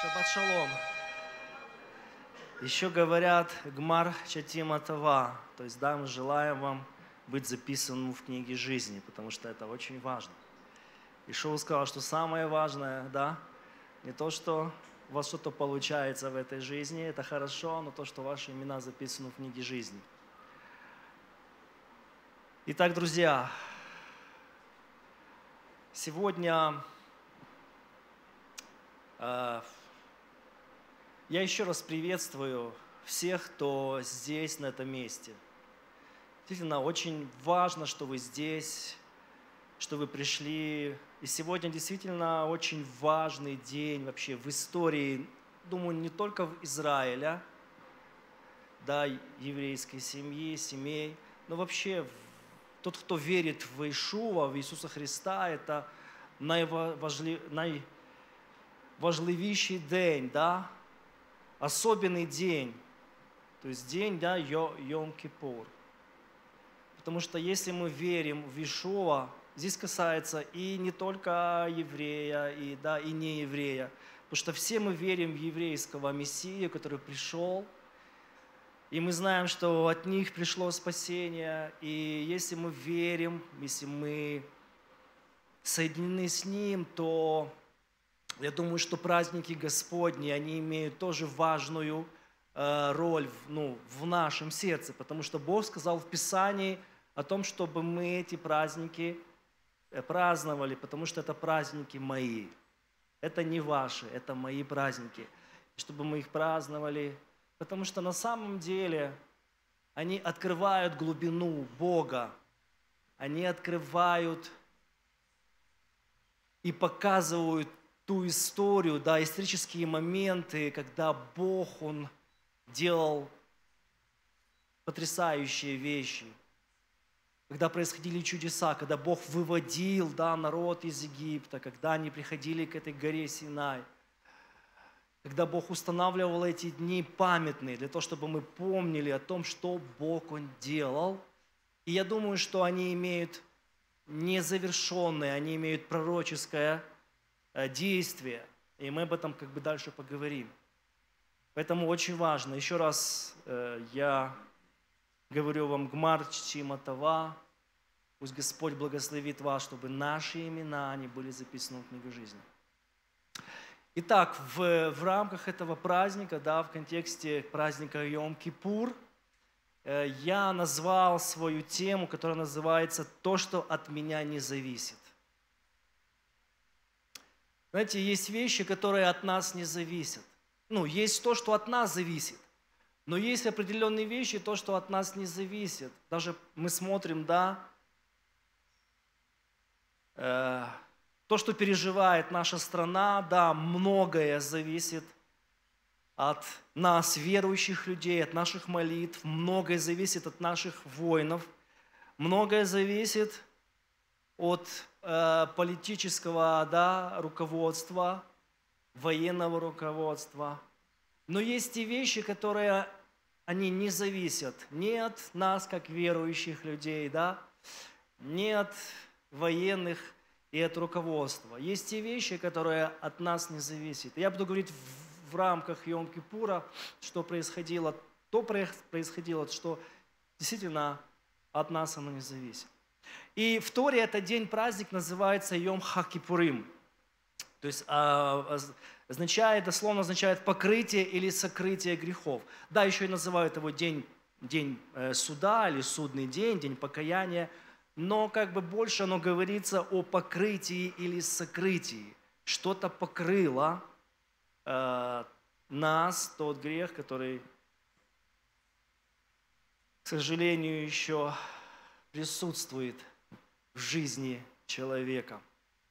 Шаббат шалом. Еще говорят «Гмар чатим атава», то есть да, мы желаем вам быть записанным в книге жизни, потому что это очень важно. И Шоу сказал, что самое важное, да, не то, что у вас что-то получается в этой жизни, это хорошо, но то, что ваши имена записаны в книге жизни. Итак, друзья, сегодня я еще раз приветствую всех, кто здесь, на этом месте. Действительно, очень важно, что вы здесь, что вы пришли. И сегодня действительно очень важный день вообще в истории, думаю, не только в Израиле, да, еврейской семьи, семей, но вообще тот, кто верит в Иешуа, в Иисуса Христа, это найважливіший день, да, особенный день, то есть день, да, Йом-Кипур. Потому что если мы верим в Иешуа, здесь касается и не только еврея, и не еврея, потому что все мы верим в еврейского Мессию, который пришел, и мы знаем, что от них пришло спасение, и если мы верим, если мы соединены с Ним, то я думаю, что праздники Господни, они имеют тоже важную роль в нашем сердце, потому что Бог сказал в Писании о том, чтобы мы эти праздники праздновали, потому что это праздники мои. Это не ваши, это мои праздники. Чтобы мы их праздновали, потому что на самом деле они открывают глубину Бога, они открывают и показывают ту историю, да, исторические моменты, когда Бог, Он делал потрясающие вещи, когда происходили чудеса, когда Бог выводил, да, народ из Египта, когда они приходили к этой горе Синай, когда Бог устанавливал эти дни памятные, для того, чтобы мы помнили о том, что Бог Он делал. И я думаю, что они имеют незавершенное, они имеют пророческое действие. И мы об этом как бы дальше поговорим. Поэтому очень важно. Еще раз я говорю вам Гмар чатим атава. Пусть Господь благословит вас, чтобы наши имена они были записаны в книгу жизни. Итак, в рамках этого праздника, да, в контексте праздника Йом-Кипур, я назвал свою тему, которая называется «То, что от меня не зависит». Знаете, есть вещи, которые от нас не зависят. Есть то, что от нас зависит. Но есть определенные вещи, то, что от нас не зависит. Даже мы смотрим, да, то, что переживает наша страна, да, многое зависит от нас, верующих людей, от наших молитв, многое зависит от наших воинов, многое зависит от политического, да, руководства, военного руководства. Но есть и вещи, которые, они не зависят ни от нас, как верующих людей, да, ни от военных и от руководства. Есть и вещи, которые от нас не зависят. Я буду говорить в рамках Йом-Кипура, что происходило, что действительно от нас оно не зависит. И в Торе этот день, праздник называется Йом Ха-Кипурим. То есть дословно означает покрытие или сокрытие грехов. Да, еще и называют его день суда или судный день, день покаяния. Но как бы больше оно говорится о покрытии или сокрытии. Что-то покрыло нас, тот грех, который, к сожалению, еще присутствует в жизни человека.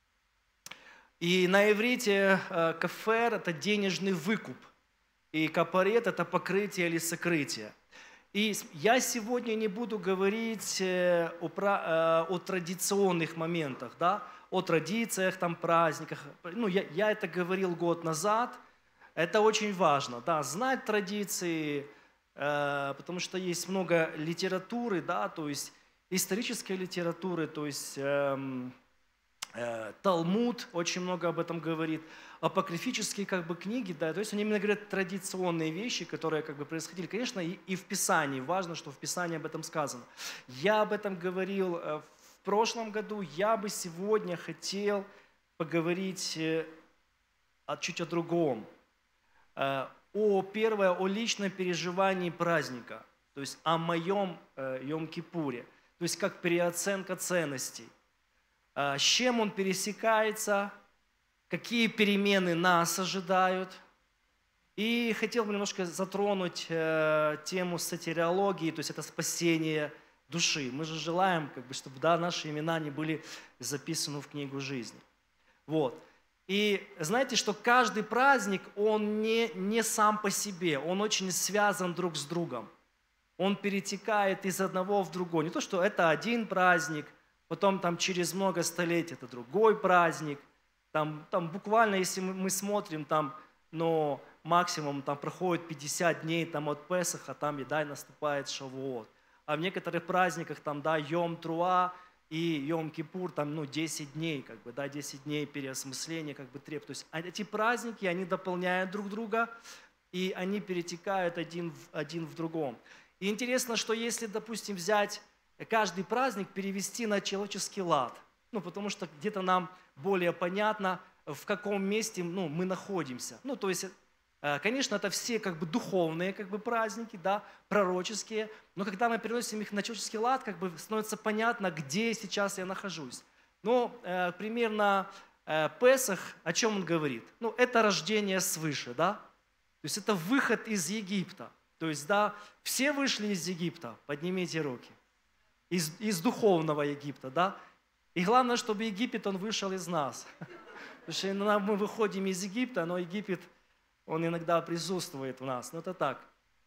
И на иврите кафер – это денежный выкуп, и капарет – это покрытие или сокрытие. И я сегодня не буду говорить о традиционных моментах, да, о традициях, там, праздниках. Я это говорил год назад. Это очень важно, да, знать традиции, потому что есть много литературы, да, то есть исторической литературы, то есть Талмуд очень много об этом говорит, апокрифические как бы книги, да, то есть они именно говорят традиционные вещи, которые как бы происходили. Конечно, и в Писании, важно, что в Писании об этом сказано. Я об этом говорил в прошлом году, я бы сегодня хотел поговорить чуть о другом. Первое, о личном переживании праздника, то есть о моем Йом-Кипуре, то есть как переоценка ценностей. С чем он пересекается, какие перемены нас ожидают. И хотел бы немножко затронуть тему сотириологии, то есть это спасение души. Мы же желаем, как бы, чтобы наши имена не были записаны в книгу жизни. Вот. И знаете, что каждый праздник, он не сам по себе, он очень связан друг с другом. Он перетекает из одного в другой. Не то, что это один праздник, потом там через много столетий это другой праздник. Там буквально, если мы смотрим, но максимум проходит 50 дней от Песаха, там наступает Шавуот. А в некоторых праздниках Йом-Труа и Йом-Кипур, 10 дней, 10 дней переосмысления, треп. То есть эти праздники, они дополняют друг друга, и они перетекают один в другом. И интересно, что если, допустим, взять каждый праздник, перевести на человеческий лад, потому что где-то нам более понятно, в каком месте мы находимся. То есть, конечно, это все духовные праздники, пророческие, но когда мы переносим их на человеческий лад, становится понятно, где сейчас я нахожусь. Примерно Песах, о чем он говорит? Это рождение свыше, То есть это выход из Египта. То есть, все вышли из Египта, поднимите руки. Из духовного Египта, И главное, чтобы Египет, он вышел из нас. Потому что мы выходим из Египта, но Египет, он иногда присутствует в нас. Это так.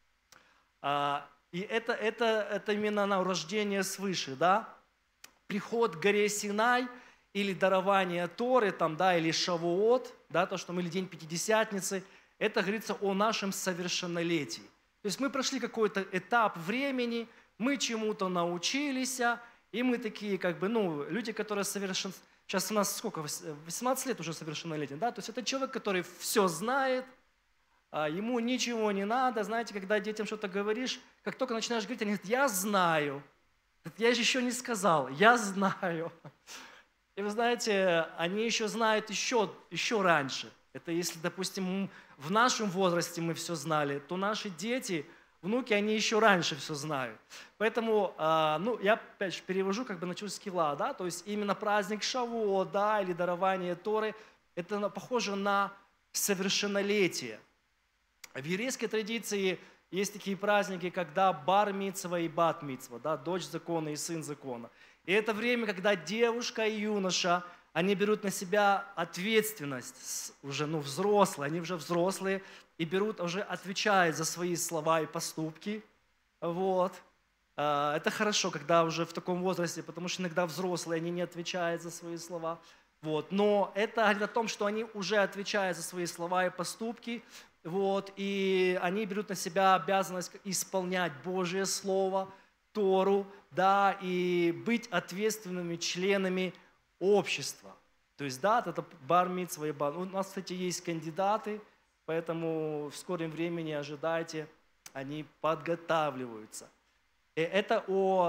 И это именно рождение свыше, Приход к горе Синай или дарование Торы, или Шавуот, то, что мы, или День Пятидесятницы, это говорится о нашем совершеннолетии. То есть мы прошли какой-то этап времени, мы чему-то научились, и мы такие, люди, которые совершенно... Сейчас у нас сколько? 18 лет уже совершеннолетний, То есть это человек, который все знает, ему ничего не надо. Знаете, когда детям что-то говоришь, как только начинаешь говорить, они говорят, я знаю. Я же еще не сказал, я знаю. И вы знаете, они еще знают еще раньше. Это если, допустим, в нашем возрасте мы все знали, то наши дети, внуки, они еще раньше все знают. Поэтому, я опять же перевожу на человеческий лад, то есть именно праздник Шавуот, или дарование Торы, это похоже на совершеннолетие. В еврейской традиции есть такие праздники, когда бар-мицва и бат-мицва, дочь закона и сын закона. И это время, когда девушка и юноша, они берут на себя ответственность, уже взрослые, они уже взрослые, и уже отвечают за свои слова и поступки. Вот. Это хорошо, когда уже в таком возрасте, потому что иногда взрослые, они не отвечают за свои слова. Вот. Но это говорит о том, что они уже отвечают за свои слова и поступки, и они берут на себя обязанность исполнять Божье Слово, Тору, и быть ответственными членами общества. То есть, это бар-мицва и бат. У нас, кстати, есть кандидаты, поэтому в скором времени ожидайте, они подготавливаются. Это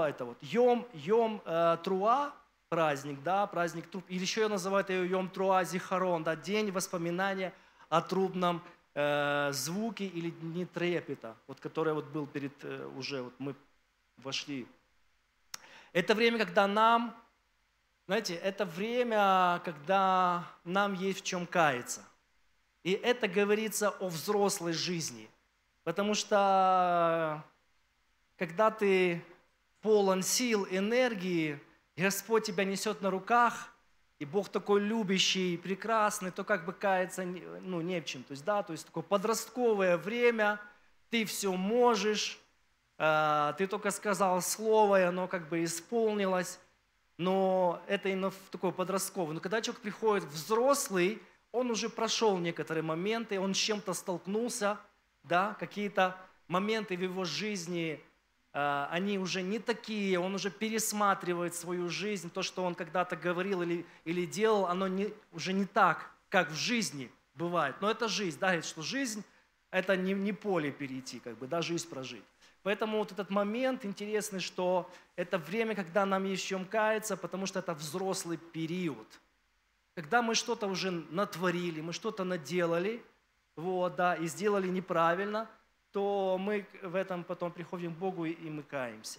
Йом-Труа, праздник, праздник труб. Или еще называют ее Йом-Труа Зихарон, день воспоминания о трубном звуке или дни трепета, который был перед, уже мы вошли. Это время, когда нам, знаете, это время, когда нам есть в чем каяться. И это говорится о взрослой жизни. Потому что, когда ты полон сил, энергии, Господь тебя несет на руках, и Бог такой любящий, прекрасный, то каяться не в чем. То есть такое подростковое время, ты все можешь, ты только сказал слово, и оно исполнилось, но это именно такое подростковое. Но когда человек приходит взрослый, он уже прошел некоторые моменты, он с чем-то столкнулся, какие-то моменты в его жизни они уже не такие, он уже пересматривает свою жизнь, то, что он когда-то говорил или делал, оно уже не так, как в жизни бывает. Но это жизнь, да, говорит, что жизнь – это не поле перейти, как бы, да, жизнь прожить. Поэтому вот этот момент интересный, что это время, когда нам есть в чем каяться, потому что это взрослый период. Когда мы что-то уже натворили, мы что-то наделали, вот, да, и сделали неправильно, то мы в этом потом приходим к Богу и мы каемся.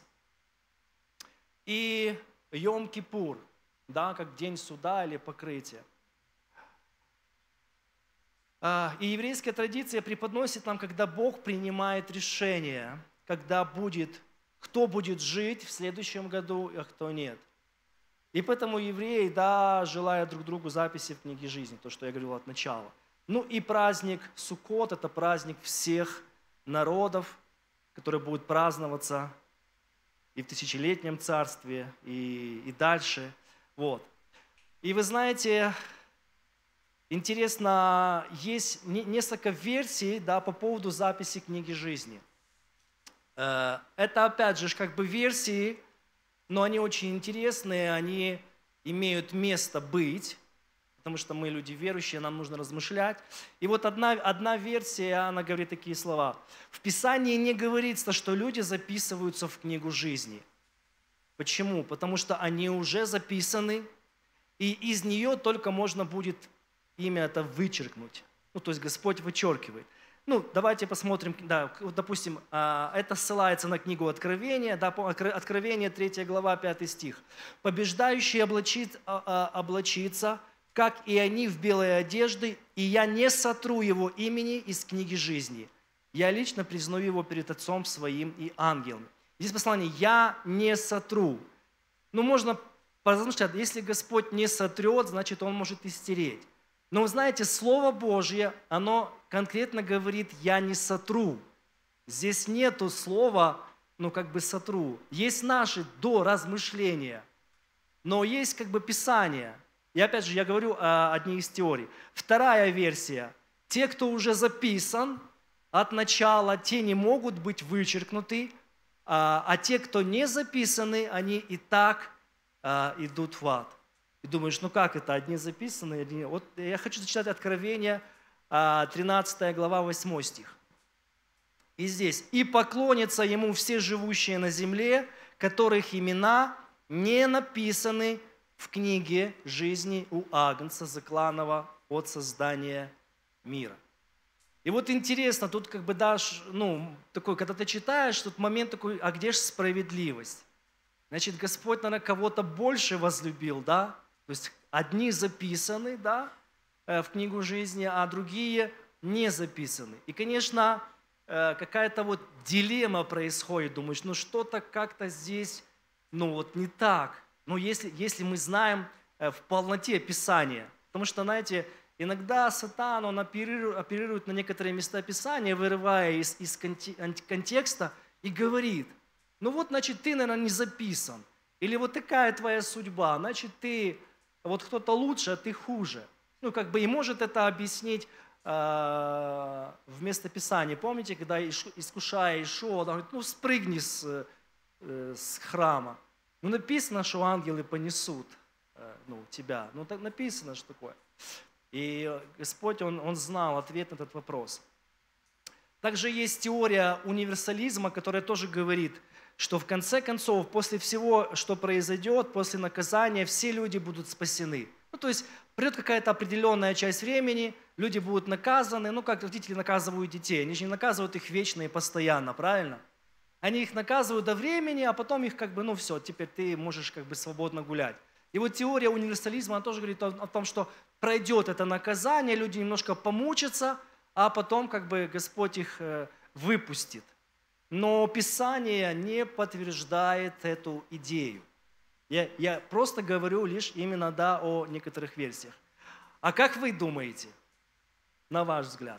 И Йом-Кипур, да, как день суда или покрытия. И еврейская традиция преподносит нам, когда Бог принимает решение, кто будет жить в следующем году, а кто нет. И поэтому евреи, да, желают друг другу записи в книге жизни, то, что я говорил от начала. Ну и праздник Суккот – это праздник всех народов, который будет праздноваться и в тысячелетнем царстве, и дальше. Вот. И вы знаете, интересно, есть несколько версий, да, по поводу записи книги жизни. Это опять же как бы версии, но они очень интересные, они имеют место быть, потому что мы люди верующие, нам нужно размышлять. И вот одна версия, она говорит такие слова. В Писании не говорится, что люди записываются в книгу жизни. Почему? Потому что они уже записаны, и из нее только можно будет имя это вычеркнуть. Ну, то есть Господь вычеркивает. Ну, давайте посмотрим, да, допустим, это ссылается на книгу Откровения, да, Откровение 3 глава, 5 стих. «Побеждающий облачится, как и они в белые одежды, и я не сотру его имени из книги жизни. Я лично признаю его перед Отцом своим и ангелами». Здесь послание «я не сотру». Ну, можно поразмышлять, если Господь не сотрет, значит, Он может и стереть. Но вы знаете, Слово Божье, оно конкретно говорит «я не сотру». Здесь нету слова, ну, как бы сотру. Есть наши доразмышления, но есть как бы Писание. И опять же, я говорю о одной из теорий. Вторая версия. Те, кто уже записан от начала, те не могут быть вычеркнуты, а те, кто не записаны, они и так идут в ад. И думаешь, ну как это, одни записаны, одни... Вот я хочу зачитать Откровение, 13 глава, 8 стих. И здесь. «И поклонятся ему все живущие на земле, которых имена не написаны в книге жизни у Агнца, закланного от создания мира». И вот интересно, тут как бы дашь, ну, такой, когда ты читаешь, тут момент такой, а где же справедливость? Значит, Господь, наверное, кого-то больше возлюбил, да? То есть одни записаны, да, в книгу жизни, а другие не записаны. И, конечно, какая-то вот дилемма происходит. Думаешь, ну что-то как-то здесь, ну вот не так. Но если мы знаем в полноте Писания, потому что, знаете, иногда Сатан, он оперирует на некоторые места Писания, вырывая из контекста и говорит, ну вот, значит, ты, наверное, не записан. Или вот такая твоя судьба, значит, ты, вот кто-то лучше, а ты хуже. Ну, как бы и может это объяснить вместо Писания. Помните, когда искушая Иешуа, он говорит, ну, спрыгни с храма. Ну, написано, что ангелы понесут тебя. Ну, так написано, что такое. И Господь, Он знал ответ на этот вопрос. Также есть теория универсализма, которая тоже говорит, что в конце концов, после всего, что произойдет, после наказания, все люди будут спасены. Ну, то есть придет какая-то определенная часть времени, люди будут наказаны, ну, как родители наказывают детей, они же не наказывают их вечно и постоянно, правильно? Они их наказывают до времени, а потом их как бы, ну все, теперь ты можешь как бы свободно гулять. И вот теория универсализма, она тоже говорит о том, что пройдет это наказание, люди немножко помучатся, а потом как бы Господь их выпустит. Но Писание не подтверждает эту идею. Я просто говорю лишь именно да, о некоторых версиях. А как вы думаете, на ваш взгляд?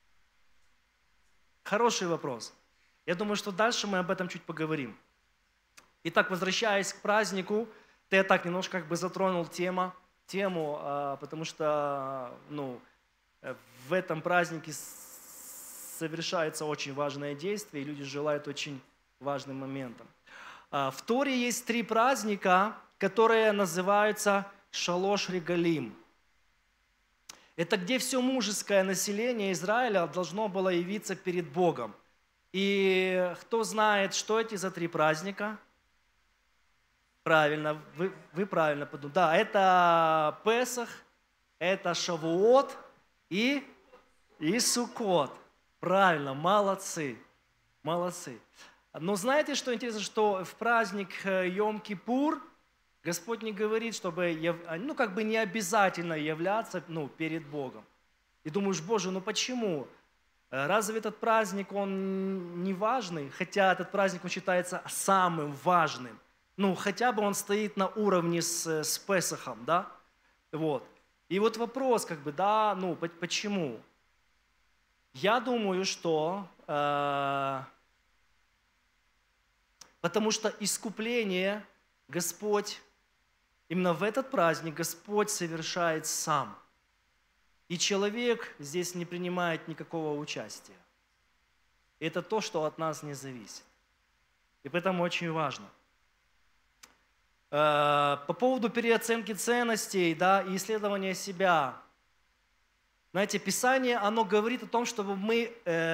Хороший вопрос. Я думаю, что дальше мы об этом чуть поговорим. Итак, возвращаясь к празднику, ты так немножко как бы затронул тему, потому что в этом празднике совершается очень важное действие, и люди желают очень важным моментом. В Торе есть 3 праздника, которые называются Шалош Регалим. Это где все мужеское население Израиля должно было явиться перед Богом. И кто знает, что эти за 3 праздника? Правильно, вы правильно подумали. Да, это Песах, это Шавуот и Суккот. Правильно, молодцы, молодцы. Но знаете, что интересно, что в праздник Йом-Кипур Господь не говорит, чтобы, не обязательно являться, перед Богом. И думаешь, Боже, почему? Разве этот праздник, он не важный? Хотя этот праздник, он считается самым важным. Хотя бы он стоит на уровне с Песахом, да? Вот. И вот вопрос, почему? Я думаю, что потому что искупление Господь, именно в этот праздник Господь совершает сам. И человек здесь не принимает никакого участия. Это то, что от нас не зависит. И поэтому очень важно. По поводу переоценки ценностей, и исследования себя. Знаете, Писание, оно говорит о том, чтобы мы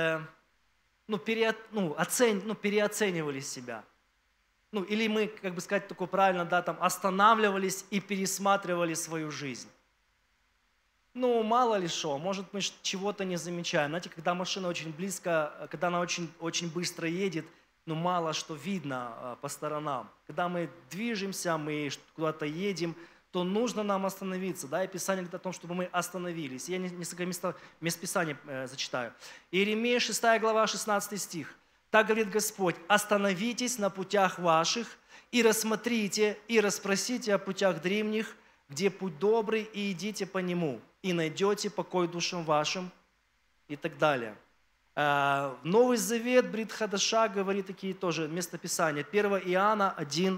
переоценивали себя. Или мы, такое правильно, останавливались и пересматривали свою жизнь. Мало ли что, может, мы чего-то не замечаем. Знаете, когда машина очень близко, когда она очень, очень быстро едет, мало что видно по сторонам. Когда мы движемся, мы куда-то едем, то нужно нам остановиться. И Писание говорит о том, чтобы мы остановились. Я несколько мест Писания зачитаю. Иеремия 6 глава, 16 стих. Так говорит Господь: «Остановитесь на путях ваших и рассмотрите, и расспросите о путях древних, где путь добрый, и идите по нему, и найдете покой душам вашим», и так далее. Новый Завет, Брит Хадаша, говорит такие тоже местописания. 1 Иоанна 1,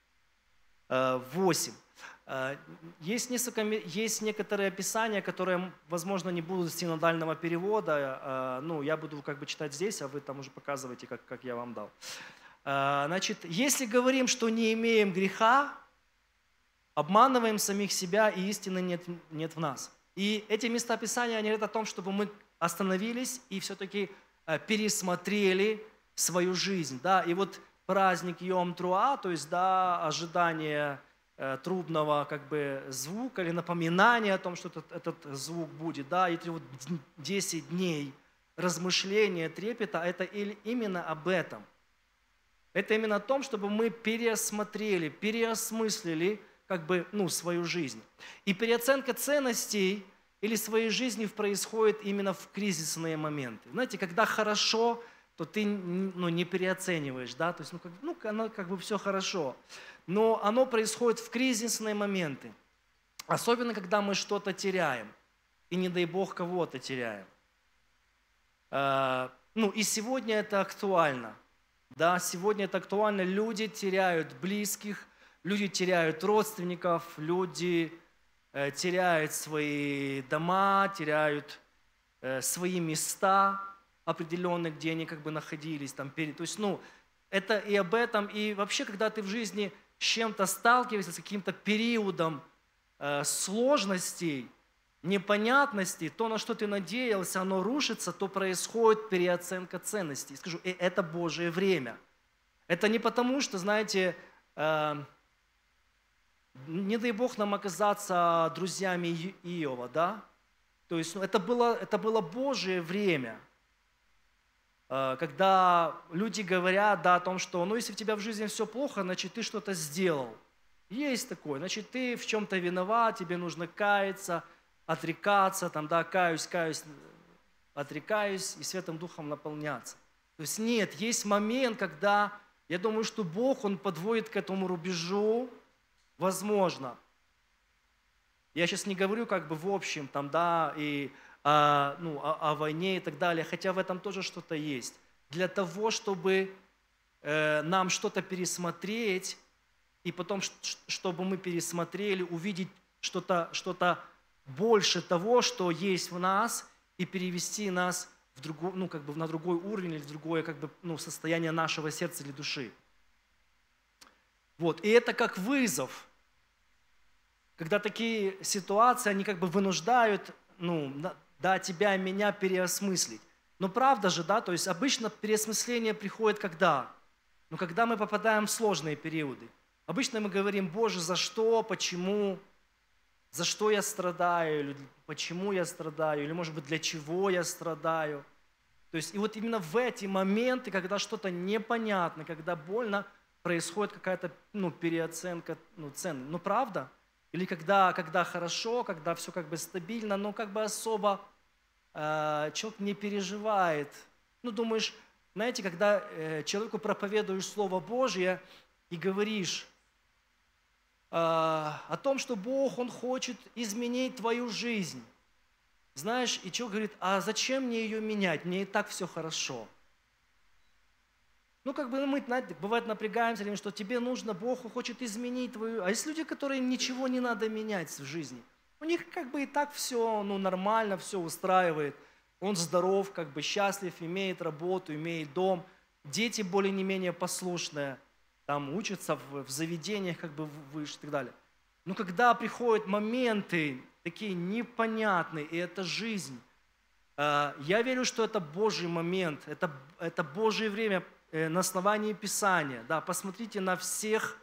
8. Есть некоторые описания, которые, возможно, не будут синодального перевода. Я буду читать здесь, а вы там уже показываете, как я вам дал. Значит, если говорим, что не имеем греха, обманываем самих себя, и истины нет в нас. И эти места Писания, они говорят о том, чтобы мы остановились и все-таки пересмотрели свою жизнь. И вот праздник Йом-Труа, то есть ожидание трубного звука или напоминание о том, что этот звук будет, эти 10 дней размышления, трепета, это именно об этом. Это именно о том, чтобы мы пересмотрели, переосмыслили свою жизнь. И переоценка ценностей или своей жизни происходит именно в кризисные моменты. Знаете, когда хорошо, то ты не переоцениваешь, то есть оно все хорошо. Но оно происходит в кризисные моменты. Особенно, когда мы что-то теряем. И не дай Бог кого-то теряем. И сегодня это актуально. Сегодня это актуально. Люди теряют близких, люди теряют родственников, люди теряют свои дома, теряют свои места определенные, где они находились. То есть, это и об этом. И вообще, когда ты в жизни с чем-то сталкиваешься, с каким-то периодом сложностей, непонятностей, то, на что ты надеялся, оно рушится, то происходит переоценка ценностей. Скажу, это Божие время. Это не потому, что, знаете, не дай Бог нам оказаться друзьями Иова, То есть это было Божие время, когда люди говорят о том, что если в тебя в жизни все плохо, значит, ты что-то сделал. Есть такое, значит, ты в чем-то виноват, тебе нужно каяться, отрекаться, каюсь, отрекаюсь и Святым Духом наполняться. То есть нет, есть момент, когда, я думаю, что Бог, Он подводит к этому рубежу, возможно. Я сейчас не говорю в общем, и о войне и так далее, хотя в этом тоже что-то есть. Для того, чтобы нам что-то пересмотреть, и потом, чтобы мы пересмотрели, увидеть что-то больше того, что есть в нас, и перевести нас ну, как бы на другой уровень или в другое как бы, ну, состояние нашего сердца или души. Вот. И это как вызов, когда такие ситуации, они как бы вынуждают, ну, да, тебя и меня переосмыслить. Но правда же, да, то есть обычно переосмысление приходит когда? Ну, когда мы попадаем в сложные периоды. Обычно мы говорим: Боже, за что, почему, за что я страдаю, или почему я страдаю, или, может быть, для чего я страдаю. То есть и вот именно в эти моменты, когда что-то непонятно, когда больно, происходит какая-то, ну, переоценка, ну, цен. Ну, правда? Или когда хорошо, когда все как бы стабильно, но как бы особо человек не переживает. Ну, думаешь, знаете, когда человеку проповедуешь Слово Божье и говоришь о том, что Бог, Он хочет изменить твою жизнь. Знаешь, и человек говорит: а зачем мне ее менять? Мне и так все хорошо. Ну, как бы мы, знаете, бывает, напрягаемся, что тебе нужно, Бог хочет изменить твою... А есть люди, которым ничего не надо менять в жизни. У них как бы и так все, ну, нормально, все устраивает. Он здоров, как бы счастлив, имеет работу, имеет дом. Дети более не менее послушные, там учатся в заведениях как бы выше и так далее. Но когда приходят моменты такие непонятные, и это жизнь, я верю, что это Божий момент, это Божье время на основании Писания. Да, посмотрите на всех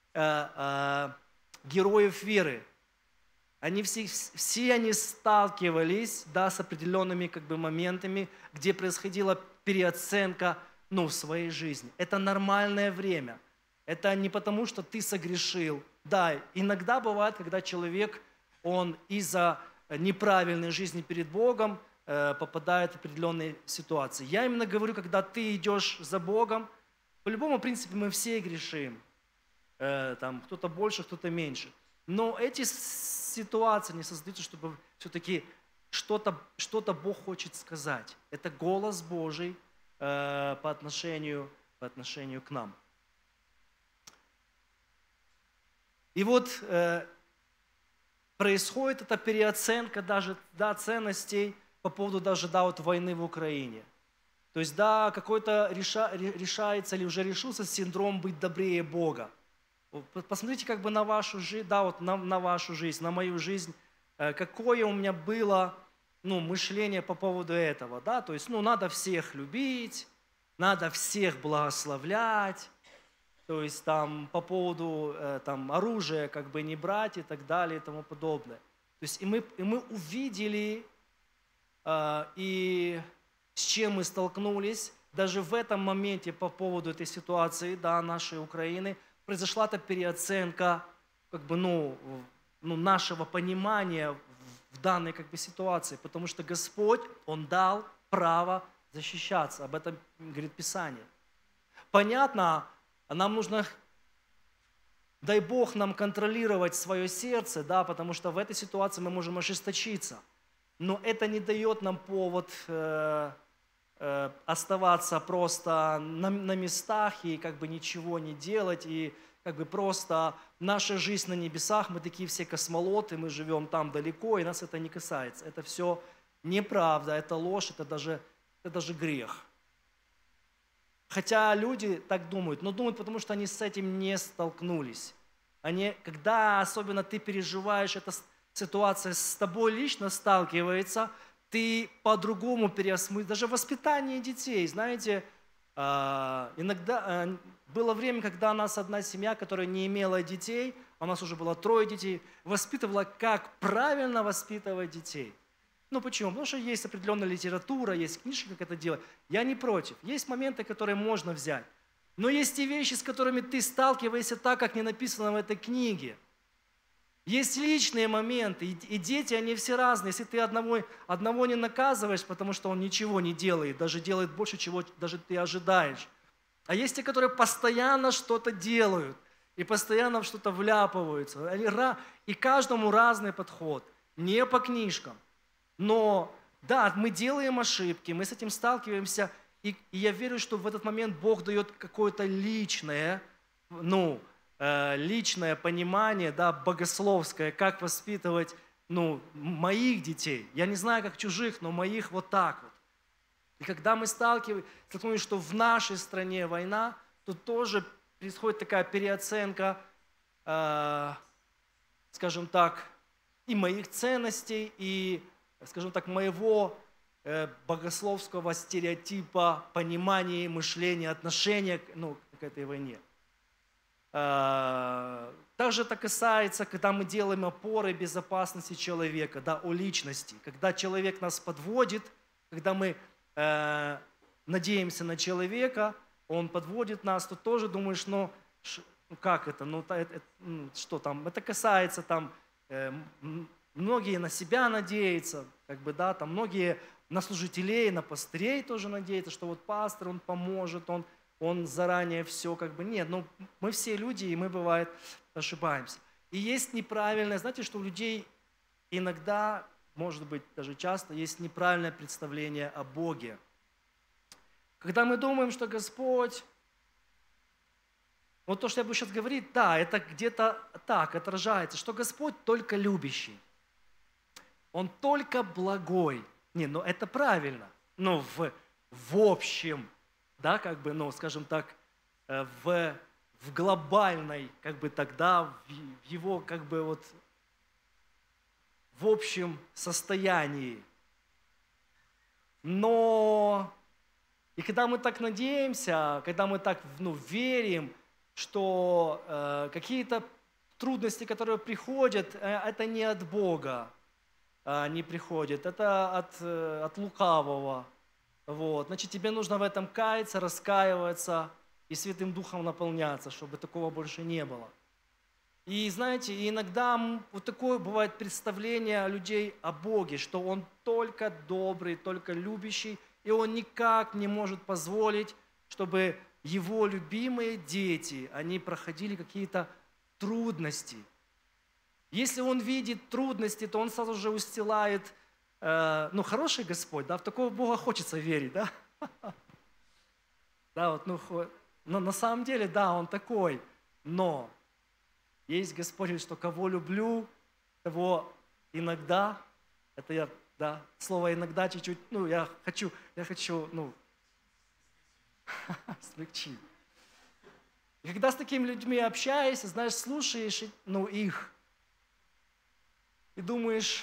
героев веры. Они все они сталкивались, да, с определенными как бы моментами, где происходила переоценка, ну, в своей жизни. Это нормальное время. Это не потому, что ты согрешил. Да, иногда бывает, когда человек, он из-за неправильной жизни перед Богом попадает в определенные ситуации. Я именно говорю, когда ты идешь за Богом, по-любому, в принципе, мы все грешим. Там кто-то больше, кто-то меньше. Но эти ситуации не создаются, чтобы все-таки что-то Бог хочет сказать. Это голос Божий по отношению к нам. И вот происходит эта переоценка даже, да, ценностей по поводу даже, да, вот войны в Украине. То есть, да, какой-то решается или уже решился синдром быть добрее Бога. Посмотрите как бы на вашу жизнь, да, вот на вашу жизнь, на мою жизнь, какое у меня было, ну, мышление по поводу этого, да, то есть, ну, надо всех любить, надо всех благословлять, то есть там по поводу там, оружия как бы не брать и так далее и тому подобное. То есть и мы увидели, и с чем мы столкнулись, даже в этом моменте по поводу этой ситуации, да, нашей Украины, произошла эта переоценка как бы, ну, нашего понимания в данной как бы ситуации, потому что Господь, Он дал право защищаться, об этом говорит Писание. Понятно, нам нужно, дай Бог, нам контролировать свое сердце, да, потому что в этой ситуации мы можем ожесточиться. Но это не дает нам повод оставаться просто на местах и как бы ничего не делать, и как бы просто наша жизнь на небесах, мы такие все космолоты, мы живем там далеко, и нас это не касается. Это все неправда, это ложь, это даже грех. Хотя люди так думают, но думают, потому что они с этим не столкнулись. Когда особенно ты переживаешь, эта ситуация с тобой лично сталкивается, ты по-другому переосмысливаешь. Даже воспитание детей, знаете, иногда было время, когда у нас одна семья, которая не имела детей, у нас уже было 3 детей, воспитывала, как правильно воспитывать детей. Ну почему? Потому что есть определенная литература, есть книжки, как это делать. Я не против. Есть моменты, которые можно взять. Но есть и вещи, с которыми ты сталкиваешься так, как не написано в этой книге. Есть личные моменты, и дети, они все разные. Если ты одного не наказываешь, потому что он ничего не делает, даже делает больше, чего даже ты ожидаешь. А есть те, которые постоянно что-то делают, и постоянно в что-то вляпываются. И каждому разный подход, не по книжкам. Но да, мы делаем ошибки, мы с этим сталкиваемся, и я верю, что в этот момент Бог дает какое-то личное, личное понимание, да, богословское, как воспитывать, моих детей. Я не знаю, как чужих, но моих вот так вот. И когда мы столкнулись, что в нашей стране война, то тоже происходит такая переоценка, скажем так, и моих ценностей, и, скажем так, моего богословского стереотипа, понимания, мышления, отношения к этой войне. Также это касается, когда мы делаем опоры безопасности человека, да, о личности. Когда человек нас подводит, когда мы надеемся на человека, он подводит нас, то тоже думаешь, как это, что там, это касается там, многие на себя надеются, как бы, да, там многие на служителей, на пастырей тоже надеются, что вот пастор, он поможет, он заранее все, как бы, нет, мы все люди, и мы, бывает, ошибаемся. И есть неправильное, знаете, что у людей иногда, может быть, даже часто, есть неправильное представление о Боге. Когда мы думаем, что Господь, вот то, что я буду сейчас говорить, да, это где-то так отражается, что Господь только любящий. Он только благой. Не, это правильно. Но в общем, да, как бы, скажем так, в глобальной, как бы тогда, в его, как бы, вот, в общем состоянии. Но, и когда мы так надеемся, когда мы так, верим, что какие-то трудности, которые приходят, это не от Бога, не приходят, это от лукавого. Вот. Значит, тебе нужно в этом каяться, раскаиваться и Святым Духом наполняться, чтобы такого больше не было. И знаете, иногда вот такое бывает представление людей о Боге, что Он только добрый, только любящий, и Он никак не может позволить, чтобы Его любимые дети, они проходили какие-то трудности. Если Он видит трудности, то Он сразу же устилает, хороший Господь, да, в такого Бога хочется верить, да? Да, вот, но на самом деле, да, Он такой, но есть Господь, что кого люблю, того иногда, это я, да, слово иногда чуть-чуть, я хочу, смягчить. И когда с такими людьми общаешься, знаешь, слушаешь, их, и думаешь,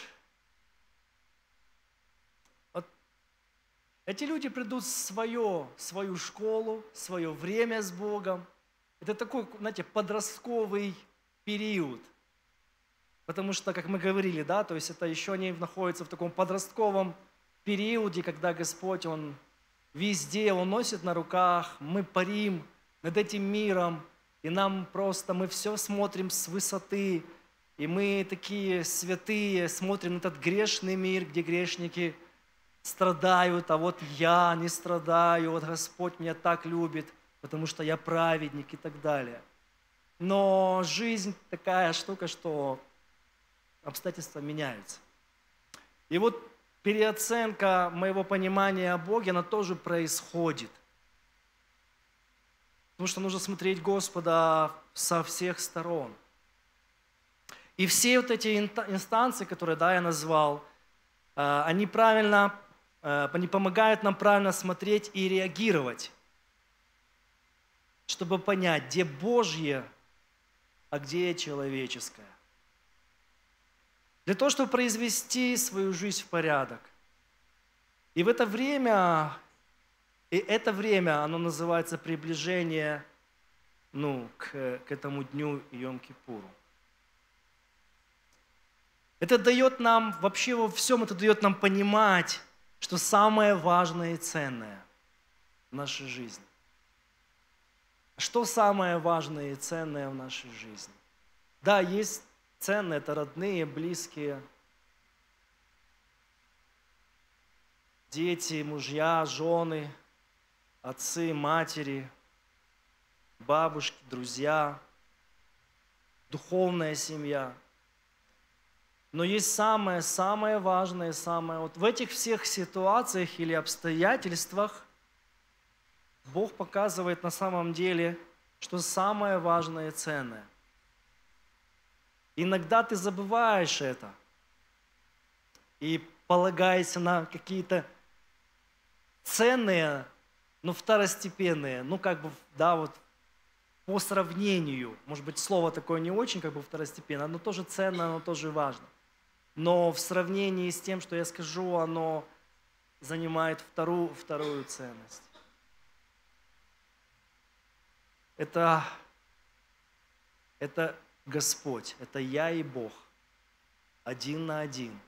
вот эти люди придут в свою школу, свое время с Богом. Это такой, знаете, подростковый период. Потому что, как мы говорили, да, то есть это еще они находятся в таком подростковом периоде, когда Господь, Он везде, Он носит на руках, мы парим над этим миром, и нам просто, мы все смотрим с высоты, и мы такие святые, смотрим на этот грешный мир, где грешники страдают, а вот я не страдаю, вот Господь меня так любит, потому что я праведник и так далее. Но жизнь такая штука, что обстоятельства меняются. И вот переоценка моего понимания о Боге, она тоже происходит. Потому что нужно смотреть Господа со всех сторон. И все вот эти инстанции, которые, да, я назвал, они помогают нам правильно смотреть и реагировать, чтобы понять, где Божье, а где человеческое. Для того, чтобы произвести свою жизнь в порядок. И в это время, оно называется приближение, к этому дню Йом-Кипуру. Это дает нам, вообще во всем это дает нам понимать, что самое важное и ценное в нашей жизни. Что самое важное и ценное в нашей жизни? Да, есть ценные, это родные, близкие, дети, мужья, жены, отцы, матери, бабушки, друзья, духовная семья. Но есть самое важное, вот в этих всех ситуациях или обстоятельствах Бог показывает на самом деле, что самое важное и ценное. Иногда ты забываешь это и полагаешься на какие-то ценные, но второстепенные. Ну, как бы, да, вот по сравнению. Может быть, слово такое не очень как бы второстепенное, оно тоже ценно, оно тоже важно. Но в сравнении с тем, что я скажу, оно занимает вторую ценность. Это Господь, это я и Бог, один на один.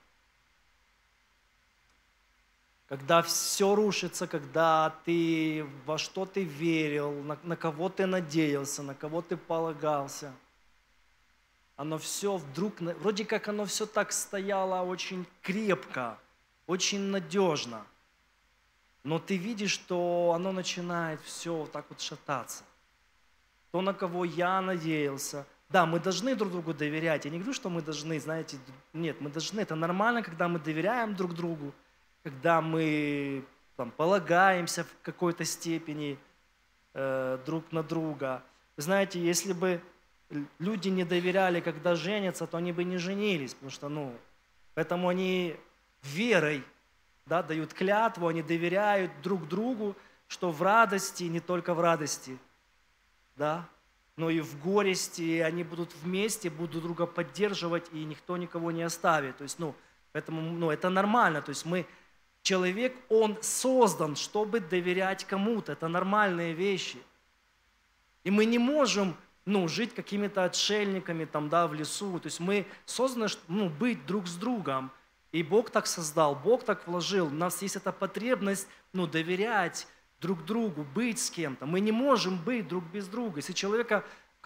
Когда все рушится, когда ты во что ты верил, на кого ты надеялся, на кого ты полагался, оно все вдруг, вроде как оно все так стояло очень крепко, очень надежно, но ты видишь, что оно начинает все вот так вот шататься. То, на кого я надеялся. Да, мы должны друг другу доверять. Я не говорю, что мы должны, знаете, нет, мы должны. Это нормально, когда мы доверяем друг другу, когда мы там, полагаемся в какой-то степени друг на друга. Вы знаете, если бы люди не доверяли, когда женятся, то они бы не женились, потому что, поэтому они верой, да, дают клятву, они доверяют друг другу, что в радости, не только в радости, да, но и в горести они будут вместе, будут друга поддерживать, и никто никого не оставит. То есть, поэтому, это нормально. То есть человек, он создан, чтобы доверять кому-то. Это нормальные вещи. И мы не можем, жить какими-то отшельниками там, да, в лесу. То есть мы созданы, быть друг с другом. И Бог так создал, Бог так вложил. У нас есть эта потребность, доверять друг другу, быть с кем-то. Мы не можем быть друг без друга. Если человека,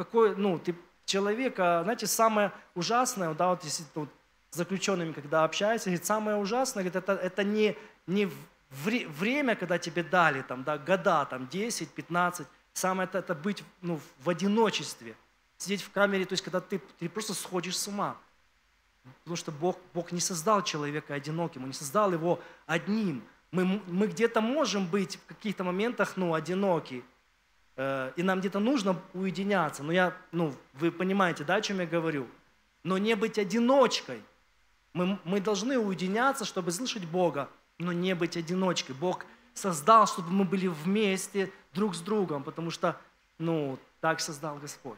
знаете, самое ужасное, да, вот если с заключенными, когда общаешься, говорит, самое ужасное, говорит, это не время, когда тебе дали, там, да, года, там, 10, 15, самое это быть, в одиночестве, сидеть в камере, то есть, когда ты просто сходишь с ума. Потому что Бог не создал человека одиноким, Он не создал его одним. Мы где-то можем быть в каких-то моментах, одиноки, и нам где-то нужно уединяться. Вы понимаете, да, о чем я говорю? Но не быть одиночкой. Мы должны уединяться, чтобы слышать Бога, но не быть одиночкой. Бог создал, чтобы мы были вместе друг с другом, потому что, так создал Господь.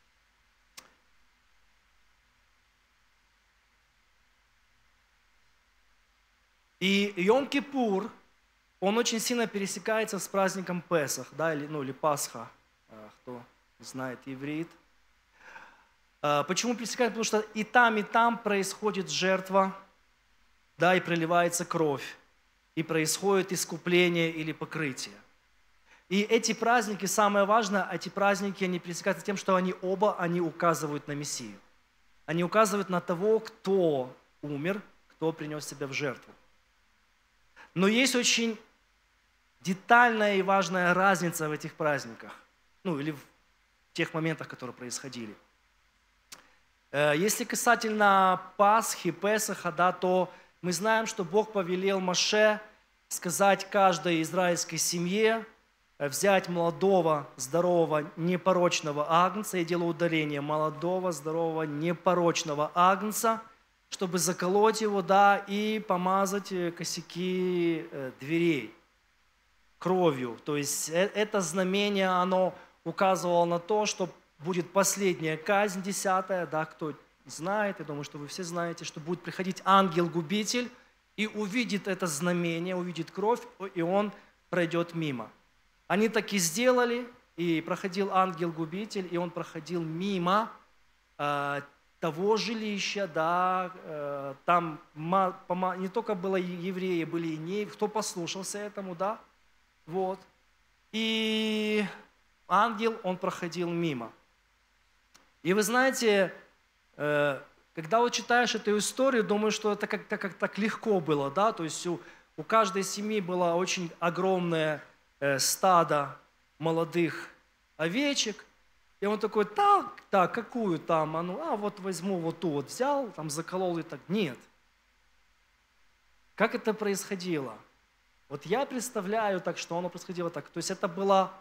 И Йом-Кипур, он очень сильно пересекается с праздником Песах, да, или Пасха, кто знает иврит. Почему пересекается? Потому что и там происходит жертва, да, и проливается кровь, и происходит искупление или покрытие. И эти праздники, самое важное, эти праздники, они пересекаются тем, что они указывают на Мессию. Они указывают на того, кто умер, кто принес себя в жертву. Но есть очень детальная и важная разница в этих праздниках, или в тех моментах, которые происходили. Если касательно Пасхи, Песаха, да, то мы знаем, что Бог повелел Моше сказать каждой израильской семье взять молодого, здорового, непорочного агнца, я делаю ударение, молодого, здорового, непорочного агнца, чтобы заколоть его, да, и помазать косяки дверей кровью. То есть это знамение, оно указывало на то, что будет последняя казнь, 10-я, да, кто знает, я думаю, что вы все знаете, что будет приходить ангел-губитель и увидит это знамение, увидит кровь, и он пройдет мимо. Они так и сделали, и проходил ангел-губитель, и он проходил мимо того жилища, да, там не только было евреи, были и не, кто послушался этому, да, вот. И ангел, он проходил мимо. И вы знаете, когда вот читаешь эту историю, думаю, что это как так легко было, да, то есть у каждой семьи было очень огромное стадо молодых овечек, и он такой, так, какую там? Вот возьму вот ту, вот взял, там заколол и так. Нет. Как это происходило? Вот я представляю так, что оно происходило так. То есть это была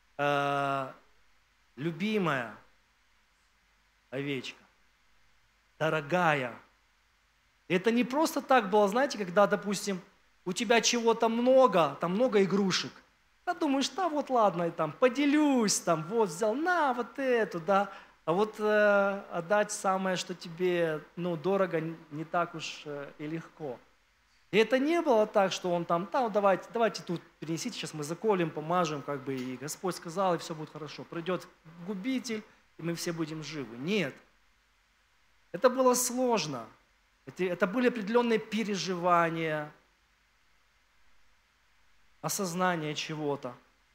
любимая овечка, дорогая. И это не просто так было, знаете, когда, допустим, у тебя чего-то много, там много игрушек. А думаешь, да вот ладно, и там поделюсь, там вот взял, на вот эту, да. А вот отдать самое, что тебе дорого, не так уж и легко. И это не было так, что он там, да, давайте тут принесите, сейчас мы заколем, помажем, как бы, и Господь сказал, и все будет хорошо. Придет губитель, и мы все будем живы. Нет. Это было сложно. Это были определенные переживания, осознание чего-то.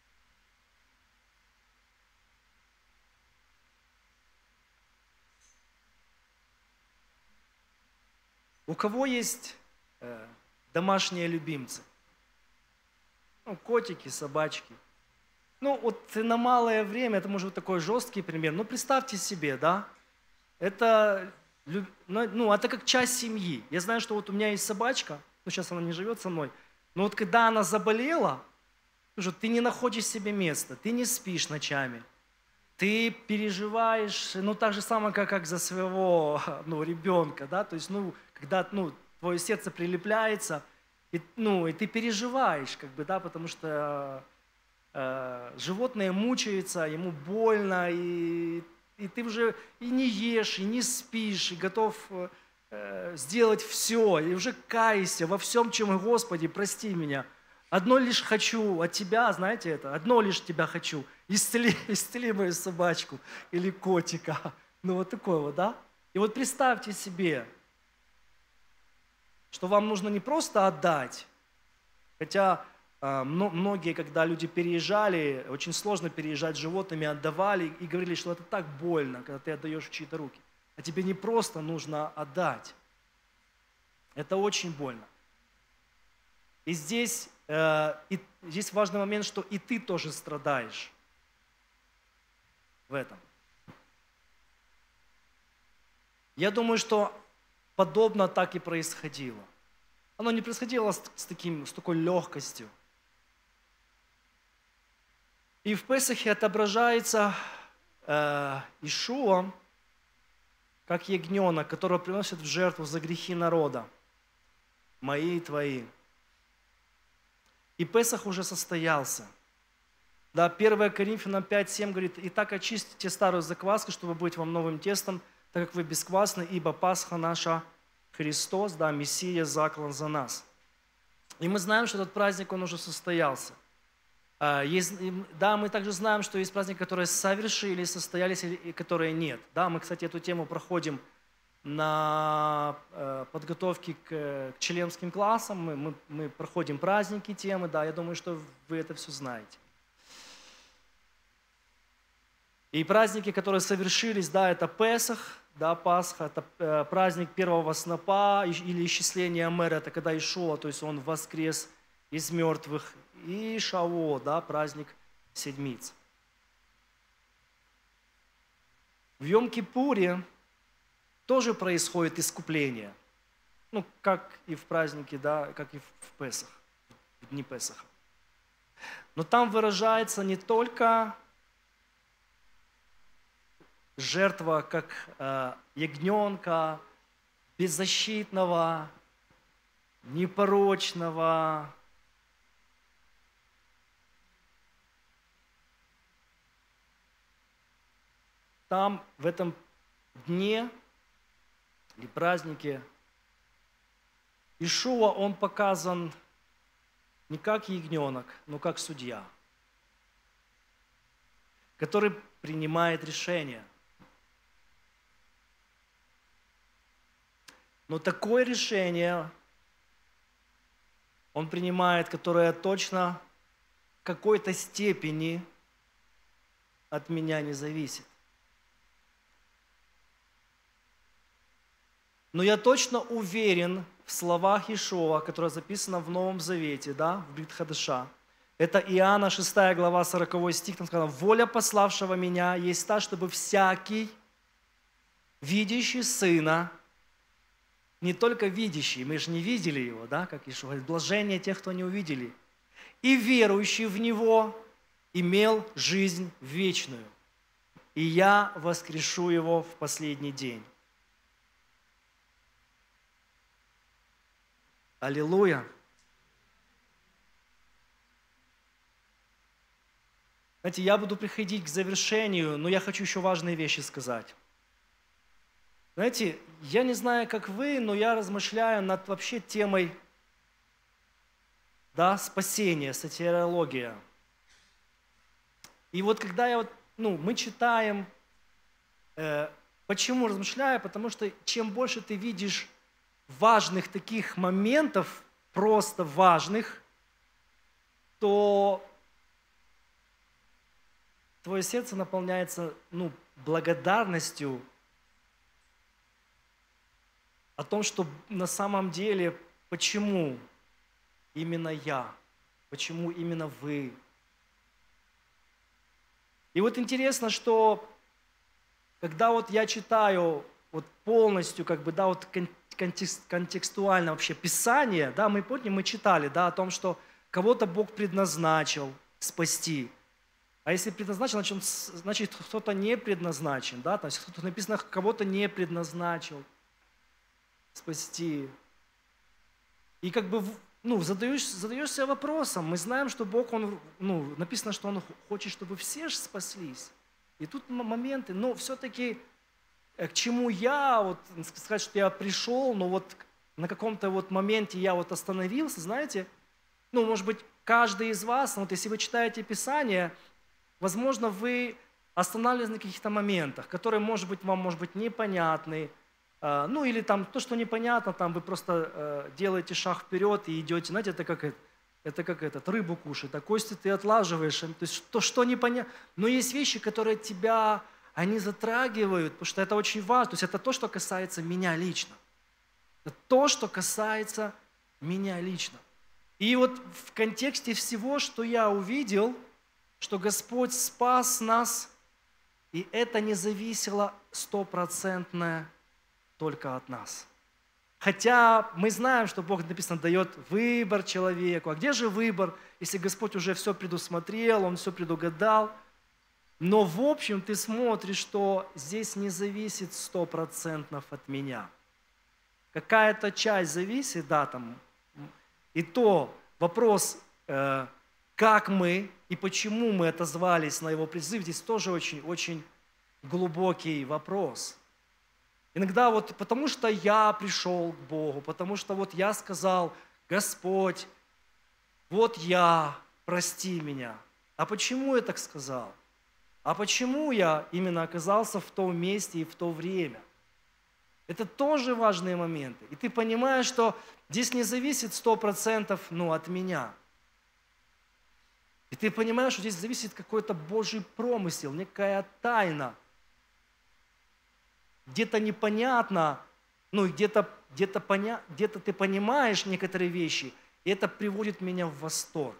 У кого есть домашние любимцы? Котики, собачки. Вот на малое время, это может быть такой жесткий пример, представьте себе, да, это как часть семьи. Я знаю, что вот у меня есть собачка, сейчас она не живет со мной, но вот когда она заболела, ты не находишь себе места, ты не спишь ночами, ты переживаешь, так же самое, как за своего ребенка, да, то есть, когда твое сердце прилепляется, и ты переживаешь, как бы, да, потому что животное мучается, ему больно, и ты уже и не ешь, и не спишь, и готов сделать все, и уже кайся во всем, чем, Господи, прости меня. Одно лишь хочу от Тебя, знаете это, одно лишь Тебя хочу, исцели мою собачку или котика. Вот такое вот, да? И вот представьте себе, что вам нужно не просто отдать, хотя многие, когда люди переезжали, очень сложно переезжать с животными, отдавали и говорили, что это так больно, когда ты отдаешь в чьи-то руки. А тебе не просто нужно отдать. Это очень больно. И здесь важный момент, что и ты тоже страдаешь в этом. Я думаю, что подобно так и происходило. Оно не происходило с такой легкостью. И в Песахе отображается Иешуа, как ягненок, которого приносят в жертву за грехи народа, мои и твои. И Песах уже состоялся. Да, 1 Коринфянам 5:7 говорит: «Итак, очистите старую закваску, чтобы быть вам новым тестом, так как вы бесквасны, ибо Пасха наша Христос, да, Мессия, заклан за нас». И мы знаем, что этот праздник, он уже состоялся. Мы также знаем, что есть праздники, которые совершились, состоялись, и которые нет. Да, мы, кстати, эту тему проходим на подготовке к членским классам. Мы проходим праздники, темы, да, я думаю, что вы это все знаете. И праздники, которые совершились, да, это Песах, да, Пасха, это праздник первого снопа или исчисления Мера, это когда Иешуа, то есть он воскрес из мертвых, и Шавуот, да, праздник Седмиц. В Йом-Кипуре тоже происходит искупление, как и в празднике, да, как и в Песах, в дни Песаха. Но там выражается не только жертва как ягненка, беззащитного, непорочного. Там, в этом дне или празднике, Иешуа, он показан не как ягненок, но как судья, который принимает решение. Но такое решение он принимает, которое точно в какой-то степени от меня не зависит. Но я точно уверен в словах Иешуа, которое записано в Новом Завете, да, в Брит Хадаша. Это Иоанна 6 глава 40 стих, там сказано: «Воля пославшего меня есть та, чтобы всякий, видящий Сына», не только видящий, мы же не видели Его, да, как Иешуа говорит, блажение тех, кто не увидели, «и верующий в Него имел жизнь вечную, и я воскрешу его в последний день». Аллилуйя! Знаете, я буду приходить к завершению, но я хочу еще важные вещи сказать. Знаете, я не знаю, как вы, но я размышляю над вообще темой, да, спасения, сотириология. И вот когда мы читаем, почему размышляю? Потому что чем больше ты видишь важных таких моментов, просто важных, то твое сердце наполняется благодарностью о том, что на самом деле, почему именно я, почему именно вы. И вот интересно, что когда вот я читаю вот полностью, контекстуально вообще Писание, да, мы помним, мы читали, да, о том, что кого-то Бог предназначил спасти. А если предназначил, значит кто-то не предназначен, да, то есть тут написано, кого-то не предназначил спасти. И задаешься вопросом, мы знаем, что Бог, написано, что Он хочет, чтобы все спаслись. И тут моменты, но все-таки к чему сказать, что я пришел, но вот на каком-то моменте я остановился, знаете, может быть, каждый из вас, если вы читаете Писание, возможно, вы останавливаетесь на каких-то моментах, которые, вам, непонятны, или там то, что непонятно, там вы просто делаете шаг вперед и идете, знаете, это как рыбу кушать, а кости ты отлаживаешь, то есть то, что непонятно. Но есть вещи, которые тебя, они затрагивают, потому что это очень важно, то есть это то, что касается меня лично. Это то, что касается меня лично. И вот в контексте всего, что я увидел, что Господь спас нас, и это не зависело 100% только от нас. Хотя мы знаем, что Бог, написано, дает выбор человеку. А где же выбор, если Господь уже все предусмотрел, Он все предугадал? Но в общем ты смотришь, что здесь не зависит 100% от меня. Какая-то часть зависит, да, там. И то вопрос, как мы и почему мы отозвались на Его призыв, здесь тоже очень-очень глубокий вопрос. Иногда потому что я пришел к Богу, потому что я сказал, Господь, я, прости меня. А почему я так сказал? А почему я именно оказался в том месте и в то время? Это тоже важные моменты. И ты понимаешь, что здесь не зависит 100% от меня. И ты понимаешь, что здесь зависит какой-то Божий промысел, некая тайна. Где-то непонятно, где-то ты понимаешь некоторые вещи, и это приводит меня в восторг.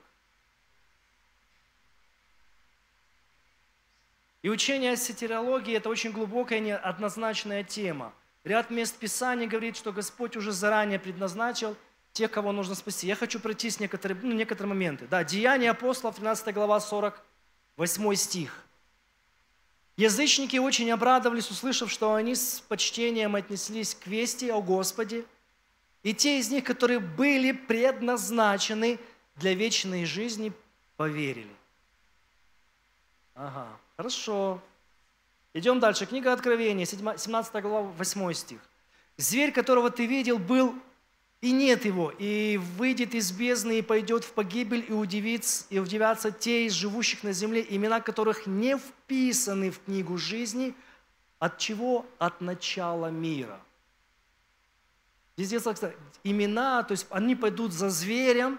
И учение о сотириологии – это очень глубокая, неоднозначная тема. Ряд мест Писания говорит, что Господь уже заранее предназначил тех, кого нужно спасти. Я хочу пройтись некоторые моменты. Да, Деяния апостолов, 13 глава, 48 стих. Язычники очень обрадовались, услышав, что они с почтением отнеслись к вести о Господе, и те из них, которые были предназначены для вечной жизни, поверили. Ага, хорошо. Идем дальше. Книга Откровения, 17 глава, 8 стих. «Зверь, которого ты видел, был, и нет его, и выйдет из бездны, и пойдет в погибель, и удивятся те из живущих на земле, имена которых не вписаны в книгу жизни, от чего? От начала мира». Здесь, кстати, имена, то есть они пойдут за зверем,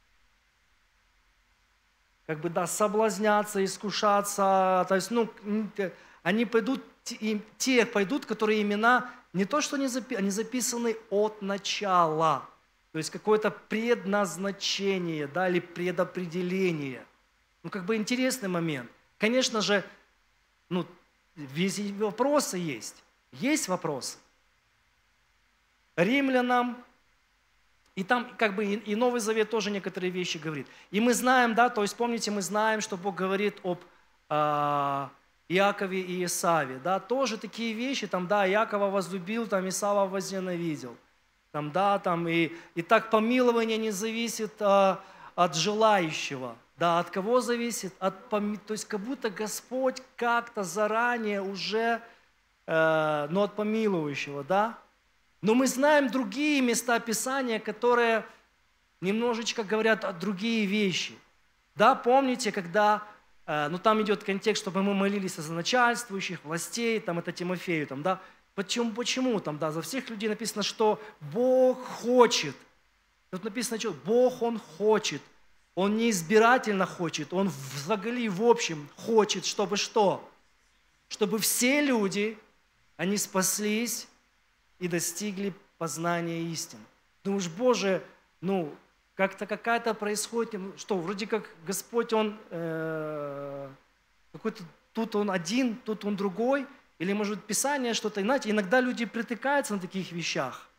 соблазняться, искушаться, то есть, они пойдут, те пойдут, которые имена не то, что они записаны от начала, то есть какое-то предназначение, да, или предопределение. Интересный момент. Конечно же, вопросы есть. Есть вопросы. Римлянам, и там и Новый Завет тоже некоторые вещи говорит. И мы знаем, да, то есть помните, мы знаем, что Бог говорит об Иакове и Исаве, да, тоже такие вещи, Иакова возлюбил, Исава возненавидел, и так помилование не зависит от желающего, Да, от кого зависит? То есть как будто Господь как-то заранее уже, от помилующего, да? Но мы знаем другие места Писания, которые немножечко говорят о другие вещи. Да, помните, когда, там идет контекст, чтобы мы молились за начальствующих, властей, там это Тимофею, там, да. Почему там, да, за всех людей написано, что Бог хочет. Тут написано, что Бог, Он хочет. Он не избирательно хочет, Он в общем хочет, чтобы что? Чтобы все люди, они спаслись и достигли познания истины. Думаешь, Боже, как-то какая-то происходит, что вроде как Господь, Он какой-то, тут Он один, тут Он другой, или может Писание что-то, знаете, иногда люди притыкаются на таких вещах.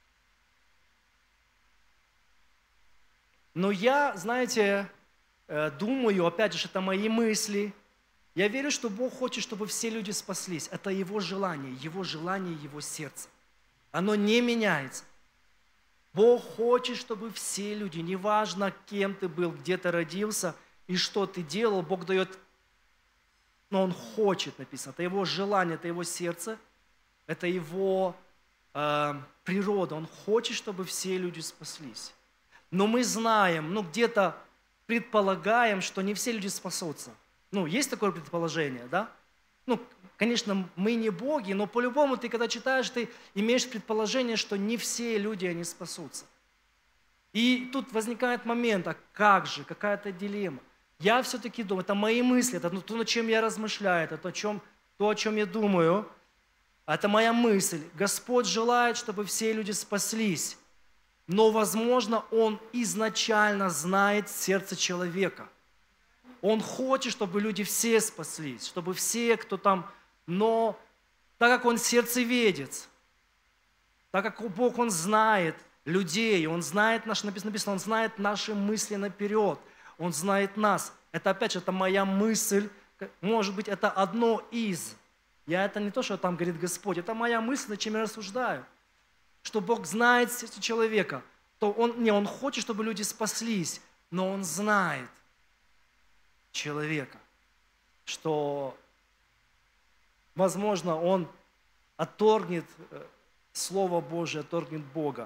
Но я, знаете, думаю, опять же, это мои мысли. Я верю, что Бог хочет, чтобы все люди спаслись. Это Его желание, Его сердце. Оно не меняется. Бог хочет, чтобы все люди, неважно, кем ты был, где ты родился и что ты делал, Бог дает, но Он хочет, написано. Это Его желание, это Его сердце, это Его природа. Он хочет, чтобы все люди спаслись. Но мы знаем, где-то предполагаем, что не все люди спасутся. Есть такое предположение, да? Конечно, мы не боги, но по-любому ты, когда читаешь, ты имеешь предположение, что не все люди, они спасутся. И тут возникает момент, а как же, какая-то дилемма. Я все-таки думаю, это мои мысли, это то, над чем я размышляю, это то, о чем я думаю. Это моя мысль. Господь желает, чтобы все люди спаслись. Но, возможно, Он изначально знает сердце человека. Он хочет, чтобы люди все спаслись, чтобы все, кто там... Но так как Он сердцеведец, так как Бог, Он знает людей, Он знает, написано, Он знает наши мысли наперед, Он знает нас. Это, опять же, это моя мысль, может быть, это одно из. Это не то, что там говорит Господь, это моя мысль, над чем я рассуждаю. Что Бог знает сердце человека, то Он хочет, чтобы люди спаслись, но Он знает человека, что, возможно, он отторгнет Слово Божие, отторгнет Бога.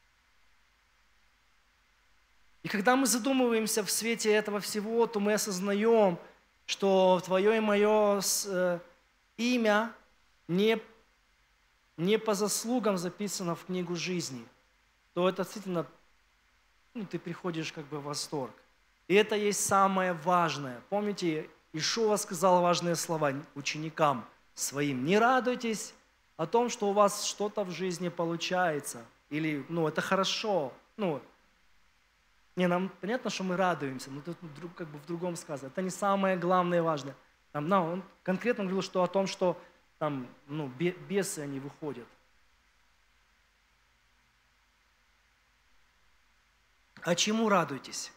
И когда мы задумываемся в свете этого всего, то мы осознаем, что твое и мое имя не по заслугам записано в книгу жизни, то это действительно, ты приходишь как бы в восторг. И это есть самое важное. Помните, Иешуа сказал важные слова ученикам своим. Не радуйтесь о том, что у вас что-то в жизни получается. Или, это хорошо. Нам понятно, что мы радуемся, но тут как бы в другом сказано. Это не самое главное и важное. Он конкретно говорил, что о том, что там, бесы, они выходят. А чему радуйтесь?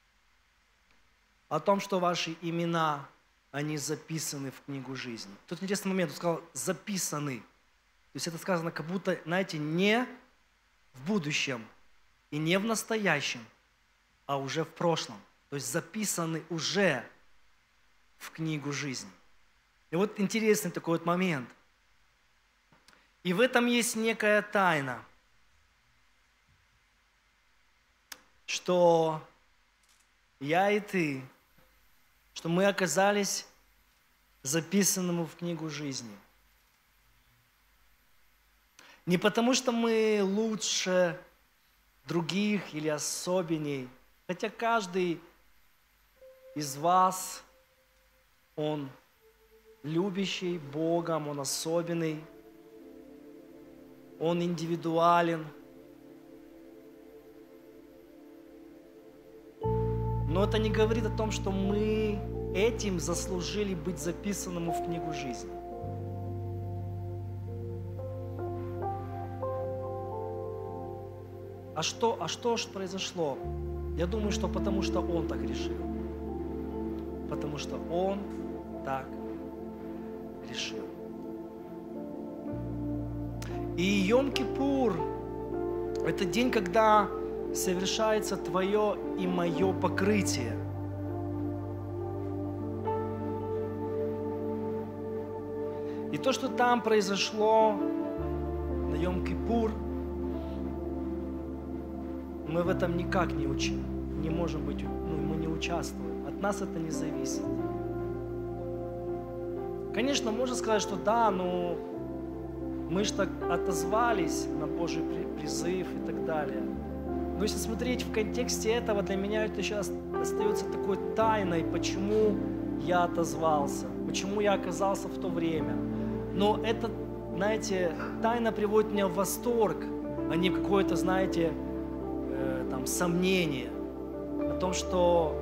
О том, что ваши имена, они записаны в книгу жизни. Тут интересный момент, он сказал, записаны. То есть это сказано как будто, знаете, не в будущем и не в настоящем, а уже в прошлом. То есть записаны уже в книгу жизни. И вот интересный такой вот момент. И в этом есть некая тайна, что я и ты, что мы оказались записанными в книгу жизни. Не потому, что мы лучше других или особенней, хотя каждый из вас, он любящий Богом, он особенный, он индивидуален. Но это не говорит о том, что мы этим заслужили быть записанным в книгу жизни. А что ж произошло? Я думаю, что потому что Он так решил. Потому что Он так решил. И Йом-Кипур – это день, когда совершается твое и мое покрытие. то, что там произошло на Йом-Кипур, мы в этом никак не можем быть, мы не участвуем. От нас это не зависит. Конечно, можно сказать, что да, мы же так отозвались на Божий призыв и так далее. Но если смотреть в контексте этого, для меня это сейчас остается такой тайной, почему я отозвался, почему я оказался в то время. Но это, знаете, тайна приводит меня в восторг, а не в какое-то, знаете, сомнение о том, что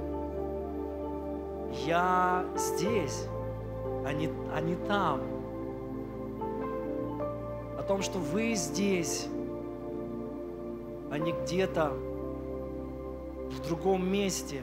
я здесь, а не там. О том, что вы здесь, а не где-то в другом месте.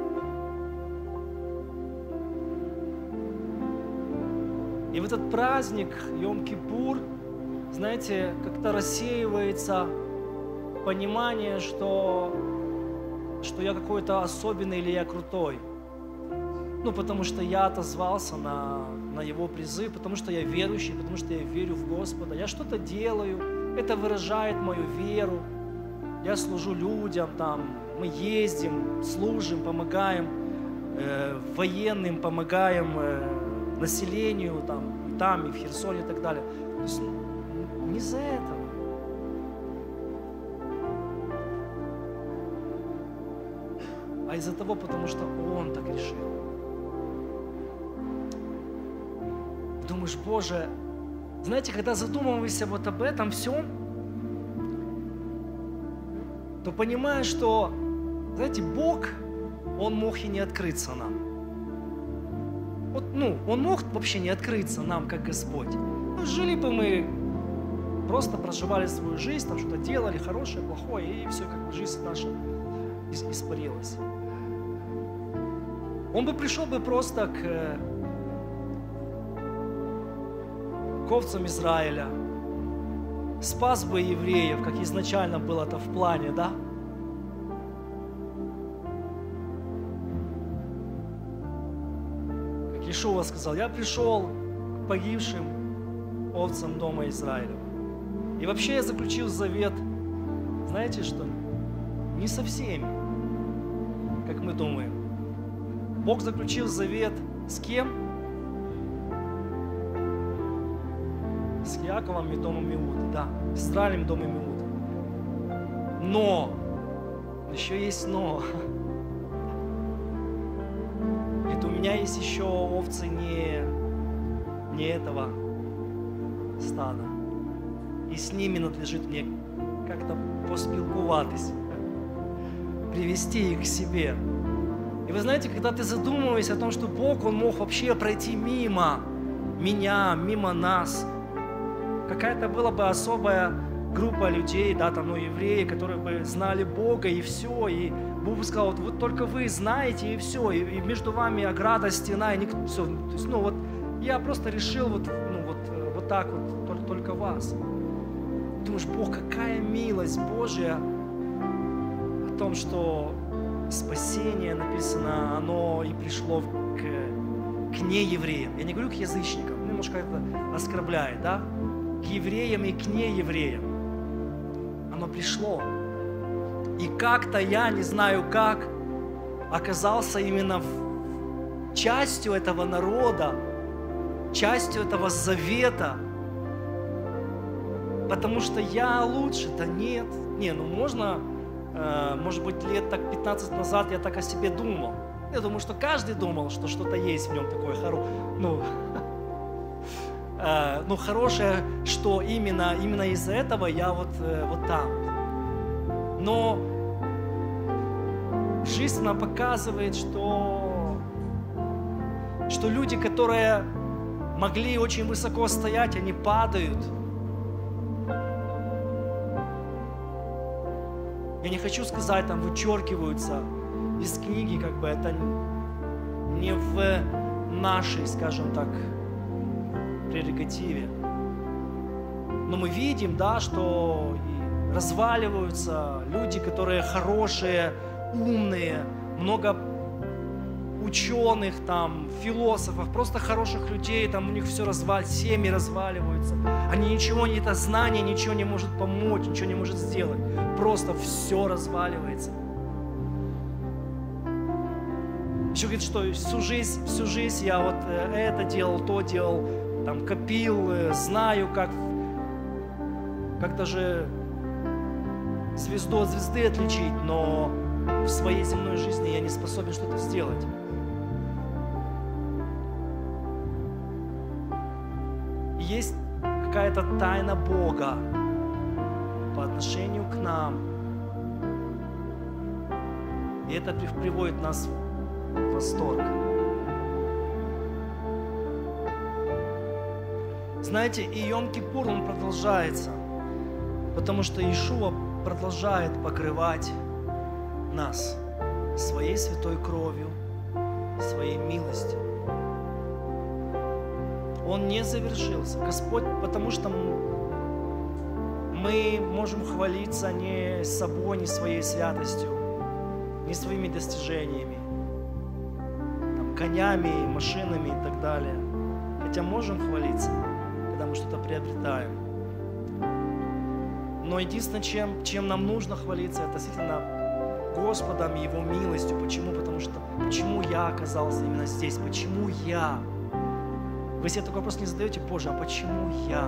И в этот праздник Йом-Кипур, знаете, как-то рассеивается понимание, что я какой-то особенный или я крутой. Потому что я отозвался на Его призыв, потому что я верующий, потому что я верю в Господа. Я что-то делаю, это выражает мою веру. Я служу людям, мы ездим, служим, помогаем военным, помогаем населению там и в Херсоне и так далее. То есть не из-за этого. А из-за того, потому что Он так решил. Думаешь, Боже, знаете, когда задумываешься вот об этом всем, то понимаешь, что, знаете, Бог, Он мог и не открыться нам. Он мог вообще не открыться нам, как Господь. Жили бы мы, просто проживали свою жизнь, что-то делали, хорошее, плохое, и все, как бы жизнь наша испарилась. Он бы пришел бы просто к овцам Израиля, спас бы евреев, как изначально было-то в плане, да? Как Иешуа сказал, я пришел к погибшим овцам дома Израиля. И вообще я заключил завет, знаете что? Не со всеми, как мы думаем. Бог заключил завет с кем? С Яковом и домом Иуды, да, с Израилем и домом Иуды. Но, еще есть но. Ведь у меня есть еще овцы не этого стада. И с ними надлежит мне как-то поспілкуватись, привести их к себе. И вы знаете, когда ты задумываешься о том, что Бог, Он мог вообще пройти мимо меня, мимо нас, какая-то была бы особая группа людей, да, евреи, которые бы знали Бога и все, и Бог бы сказал, вот только вы знаете и все, и между вами ограда, стена, и никто, все. То есть, я просто решил вот так вот, только вас. Думаешь, Бог, какая милость Божья о том, что спасение, написано, оно и пришло к неевреям. Я не говорю к язычникам, немножко это оскорбляет, да? К евреям и к неевреям. Оно пришло. И как-то я, не знаю как, оказался именно частью этого народа, частью этого завета. Потому что я лучше-то нет. Можно, может быть, лет так 15 назад я так о себе думал. Я думаю, что каждый думал, что что-то есть в нем такое хорошее, что именно из-за этого я вот там. Но жизнь нам показывает, что люди, которые могли очень высоко стоять, они падают. Я не хочу сказать, вычеркиваются из книги, это не в нашей, скажем так, прерогативе. Но мы видим, да, что разваливаются люди, которые хорошие, умные, много ученых, там, философов, просто хороших людей, там у них все семьи разваливаются. Они ничего, это знание ничего не может помочь, ничего не может сделать. Просто все разваливается. Еще говорит, что всю жизнь я вот это делал, то делал, там, копил, знаю, как даже звезду от звезды отличить, но в своей земной жизни я не способен что-то сделать. Есть какая-то тайна Бога по отношению к нам. И это приводит нас в восторг. Знаете, и Йом-Кипур, он продолжается, потому что Иешуа продолжает покрывать нас своей святой кровью, своей милостью. Он не завершился. Господь, потому что мы можем хвалиться не собой, не своей святостью, не своими достижениями, там, конями, машинами и так далее. Хотя можем хвалиться, когда мы что-то приобретаем. Но единственное, чем нам нужно хвалиться, это действительно Господом и Его милостью. Почему? Потому что почему я оказался именно здесь? Почему я? Вы себе такой вопрос не задаете: Боже, а почему я?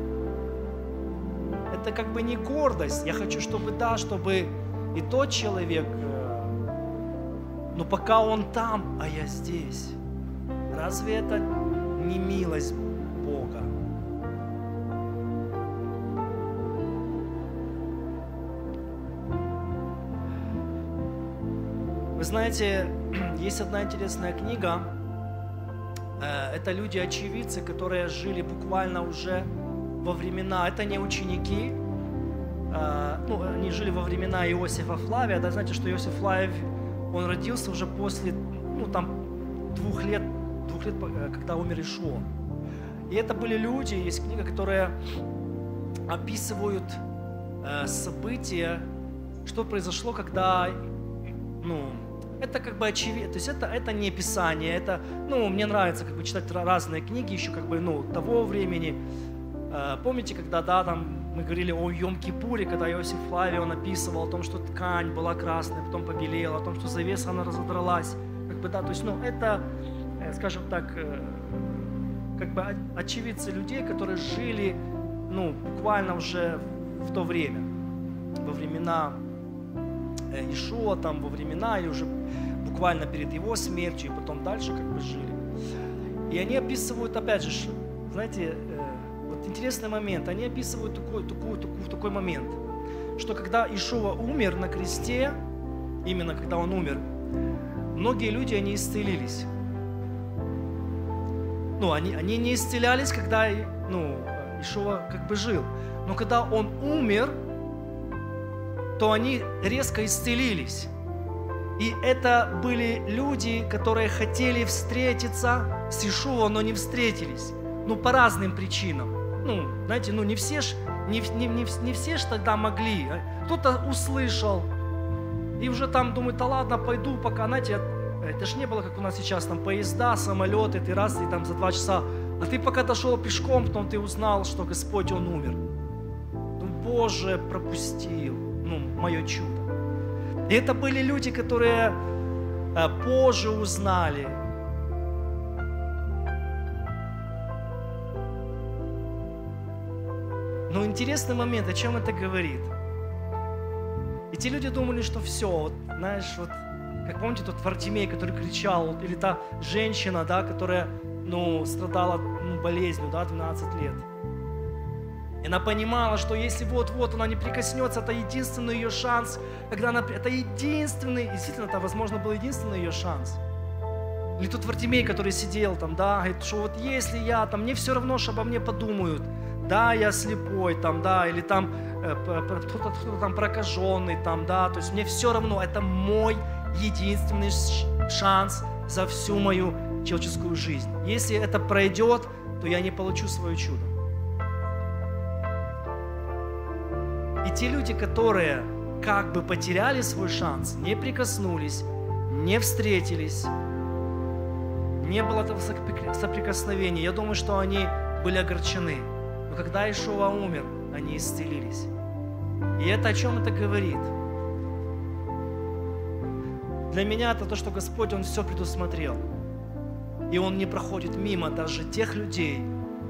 Это как бы не гордость. Я хочу, чтобы и тот человек, но пока он там, а я здесь. Разве это не милость Бога? Вы знаете, есть одна интересная книга. Это люди-очевидцы, которые жили буквально уже во времена, это не ученики, они жили во времена Иосифа Флавия. Да, знаете, что Иосиф Флавий, он родился уже после, 2 лет, когда умер Иешуа. И это были люди, есть книга, которая описывают события, что произошло, когда, это как бы очевидно, то есть это не Писание, это, мне нравится как бы читать разные книги еще как бы, того времени. Помните, когда, там мы говорили о Йом-Кипуре, когда Иосиф Флавий, он описывал о том, что ткань была красная, потом побелела, о том, что завеса, она разодралась, как бы, то есть, это, скажем так, как бы очевидцы людей, которые жили, буквально уже в то время, во времена Иешуа, там, во времена, или уже буквально перед его смертью, и потом дальше как бы жили. И они описывают, опять же, знаете, вот интересный момент, они описывают такой момент, что когда Иешуа умер на кресте, именно когда он умер, многие люди, они исцелились. Они не исцелялись, когда, Иешуа как бы жил. Но когда он умер, то они резко исцелились. И это были люди, которые хотели встретиться с Иешуа, но не встретились. По разным причинам. Знаете, не все ж тогда могли. Кто-то услышал и уже там думает: да ладно, пойду пока, знаете, это ж не было, как у нас сейчас, там поезда, самолеты, ты раз, и там за 2 часа. А ты пока дошел пешком, потом ты узнал, что Господь, Он умер. Боже, пропустил, мое чудо. И это были люди, которые позже узнали. Но интересный момент, о чем это говорит? И те люди думали, что все, знаешь, как помните тот Вартимей, который кричал, или та женщина, которая, страдала болезнью, 12 лет. И она понимала, что если вот-вот она не прикоснется, это единственный ее шанс, это единственный, действительно, это, возможно, был единственный ее шанс. Или тот Вартимей, который сидел там, говорит, что вот если я, мне все равно, что обо мне подумают, я слепой, или там кто-то там прокаженный, то есть мне все равно, это мой единственный шанс за всю мою человеческую жизнь. Если это пройдет, то я не получу свое чудо. И те люди, которые как бы потеряли свой шанс, не прикоснулись, не встретились, не было этого соприкосновения. Я думаю, что они были огорчены. Но когда Иешуа умер, они исцелились. И это о чем это говорит? Для меня это то, что Господь, Он все предусмотрел. И Он не проходит мимо даже тех людей,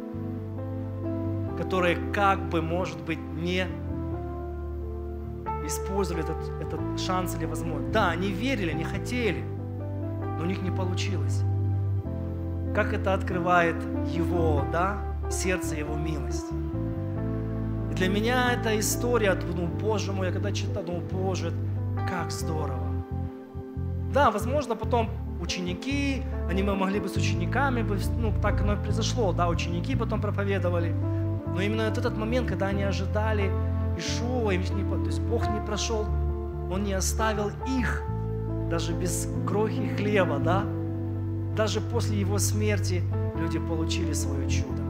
которые как бы, может быть, не использовали этот шанс или возможность. Да, они верили, они хотели, но у них не получилось. Как это открывает Его, да, сердце, Его милость. И для меня эта история, думаю, Боже мой, я когда читал, думаю, Боже, как здорово. Да, возможно, потом ученики, они могли бы с учениками, ну, так оно и произошло, да, ученики потом проповедовали. Но именно вот этот момент, когда они ожидали Иешуа, то есть Бог не прошел, Он не оставил их даже без крохи хлеба, да? Даже после Его смерти люди получили свое чудо.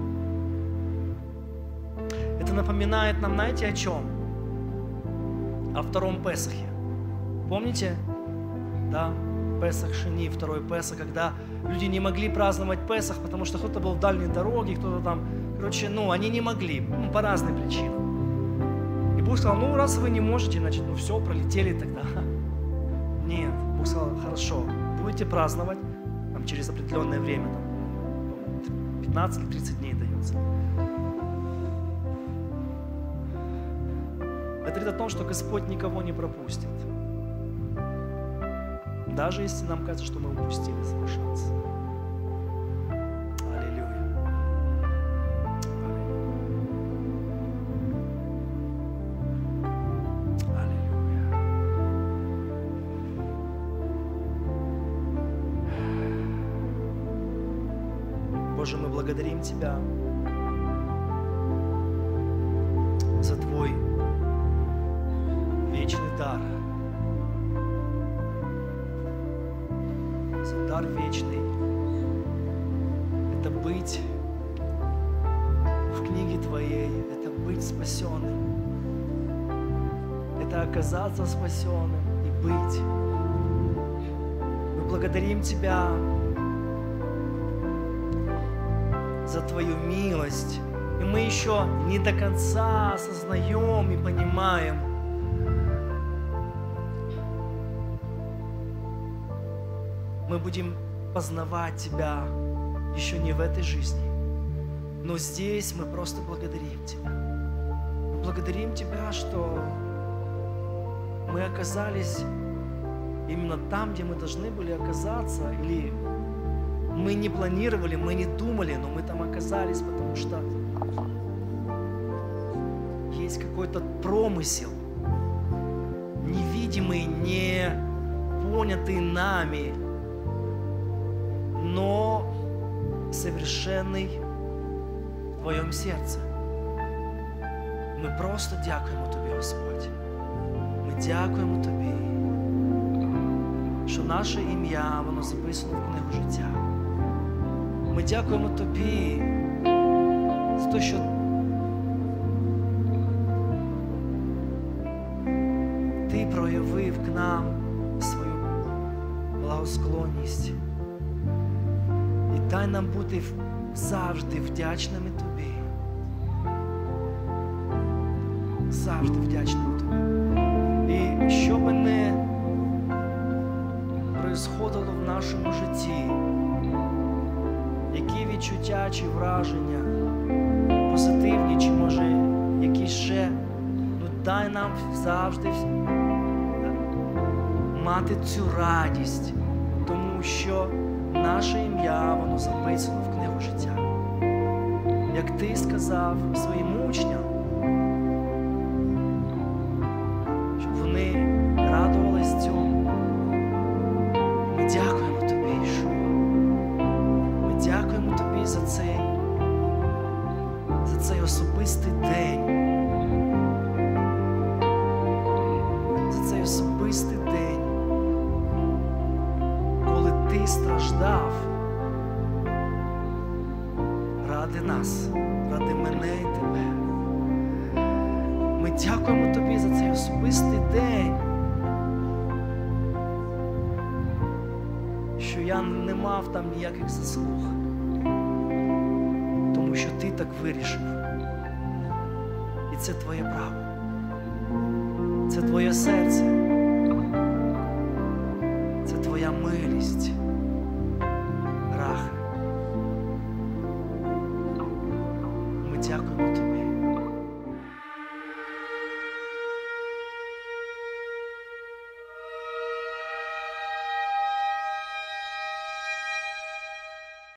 Это напоминает нам, знаете, о чем? О втором Песахе. Помните? Да? Песах Шени, второй Песах, когда люди не могли праздновать Песах, потому что кто-то был в дальней дороге, кто-то там, короче, они не могли, по разным причинам. И Бог сказал, раз вы не можете, значит, все, пролетели тогда. Нет, Бог сказал, хорошо, будете праздновать, там, через определенное время, там, 15 или 30 дней дается. Это говорит о том, что Господь никого не пропустит. Даже если нам кажется, что мы упустили свой шанс. Аллилуйя. Аллилуйя. Боже, мы благодарим Тебя за Твой вечный дар. Дар вечный – это быть в книге Твоей, это быть спасенным, это оказаться спасенным и быть. Мы благодарим Тебя за Твою милость, и мы еще не до конца осознаем и понимаем, мы будем познавать Тебя еще не в этой жизни, но здесь мы просто благодарим Тебя. Мы благодарим Тебя, что мы оказались именно там, где мы должны были оказаться, или мы не планировали, мы не думали, но мы там оказались, потому что есть какой-то промысел, невидимый, не понятый нами, но совершенный в Твоем сердце. Мы просто дякуємо Тобі, Господь. Ми дякуємо Тобі, що наше ім'я, воно записано в книгу життя. Ми дякуємо Тобі за те, що Ти проявив к нам свою благосклонність. Дай нам бути завжди вдячними Тобі. Завжди вдячними Тобі. І що би не происходило в нашому житті, які відчуття чи враження, позитивні, чи може якісь ще, дай нам завжди мати цю радість, тому що наше ім'я, воно записано в книгу життя. Як Ти сказав своїм учням, щоб вони радувались цьому. Ми дякуємо Тобі, Ішуа. Ми дякуємо Тобі за цей особистий день. За цей особистий день, коли Ти страждав ради нас, ради мене і Тебе. Ми дякуємо Тобі за цей особистий день, що я не мав там ніяких заслуг. Тому що ти так вирішив. І це твоє право. Це твоє серце. Це твоя милість. Рахи. Ми дякуємо тобі.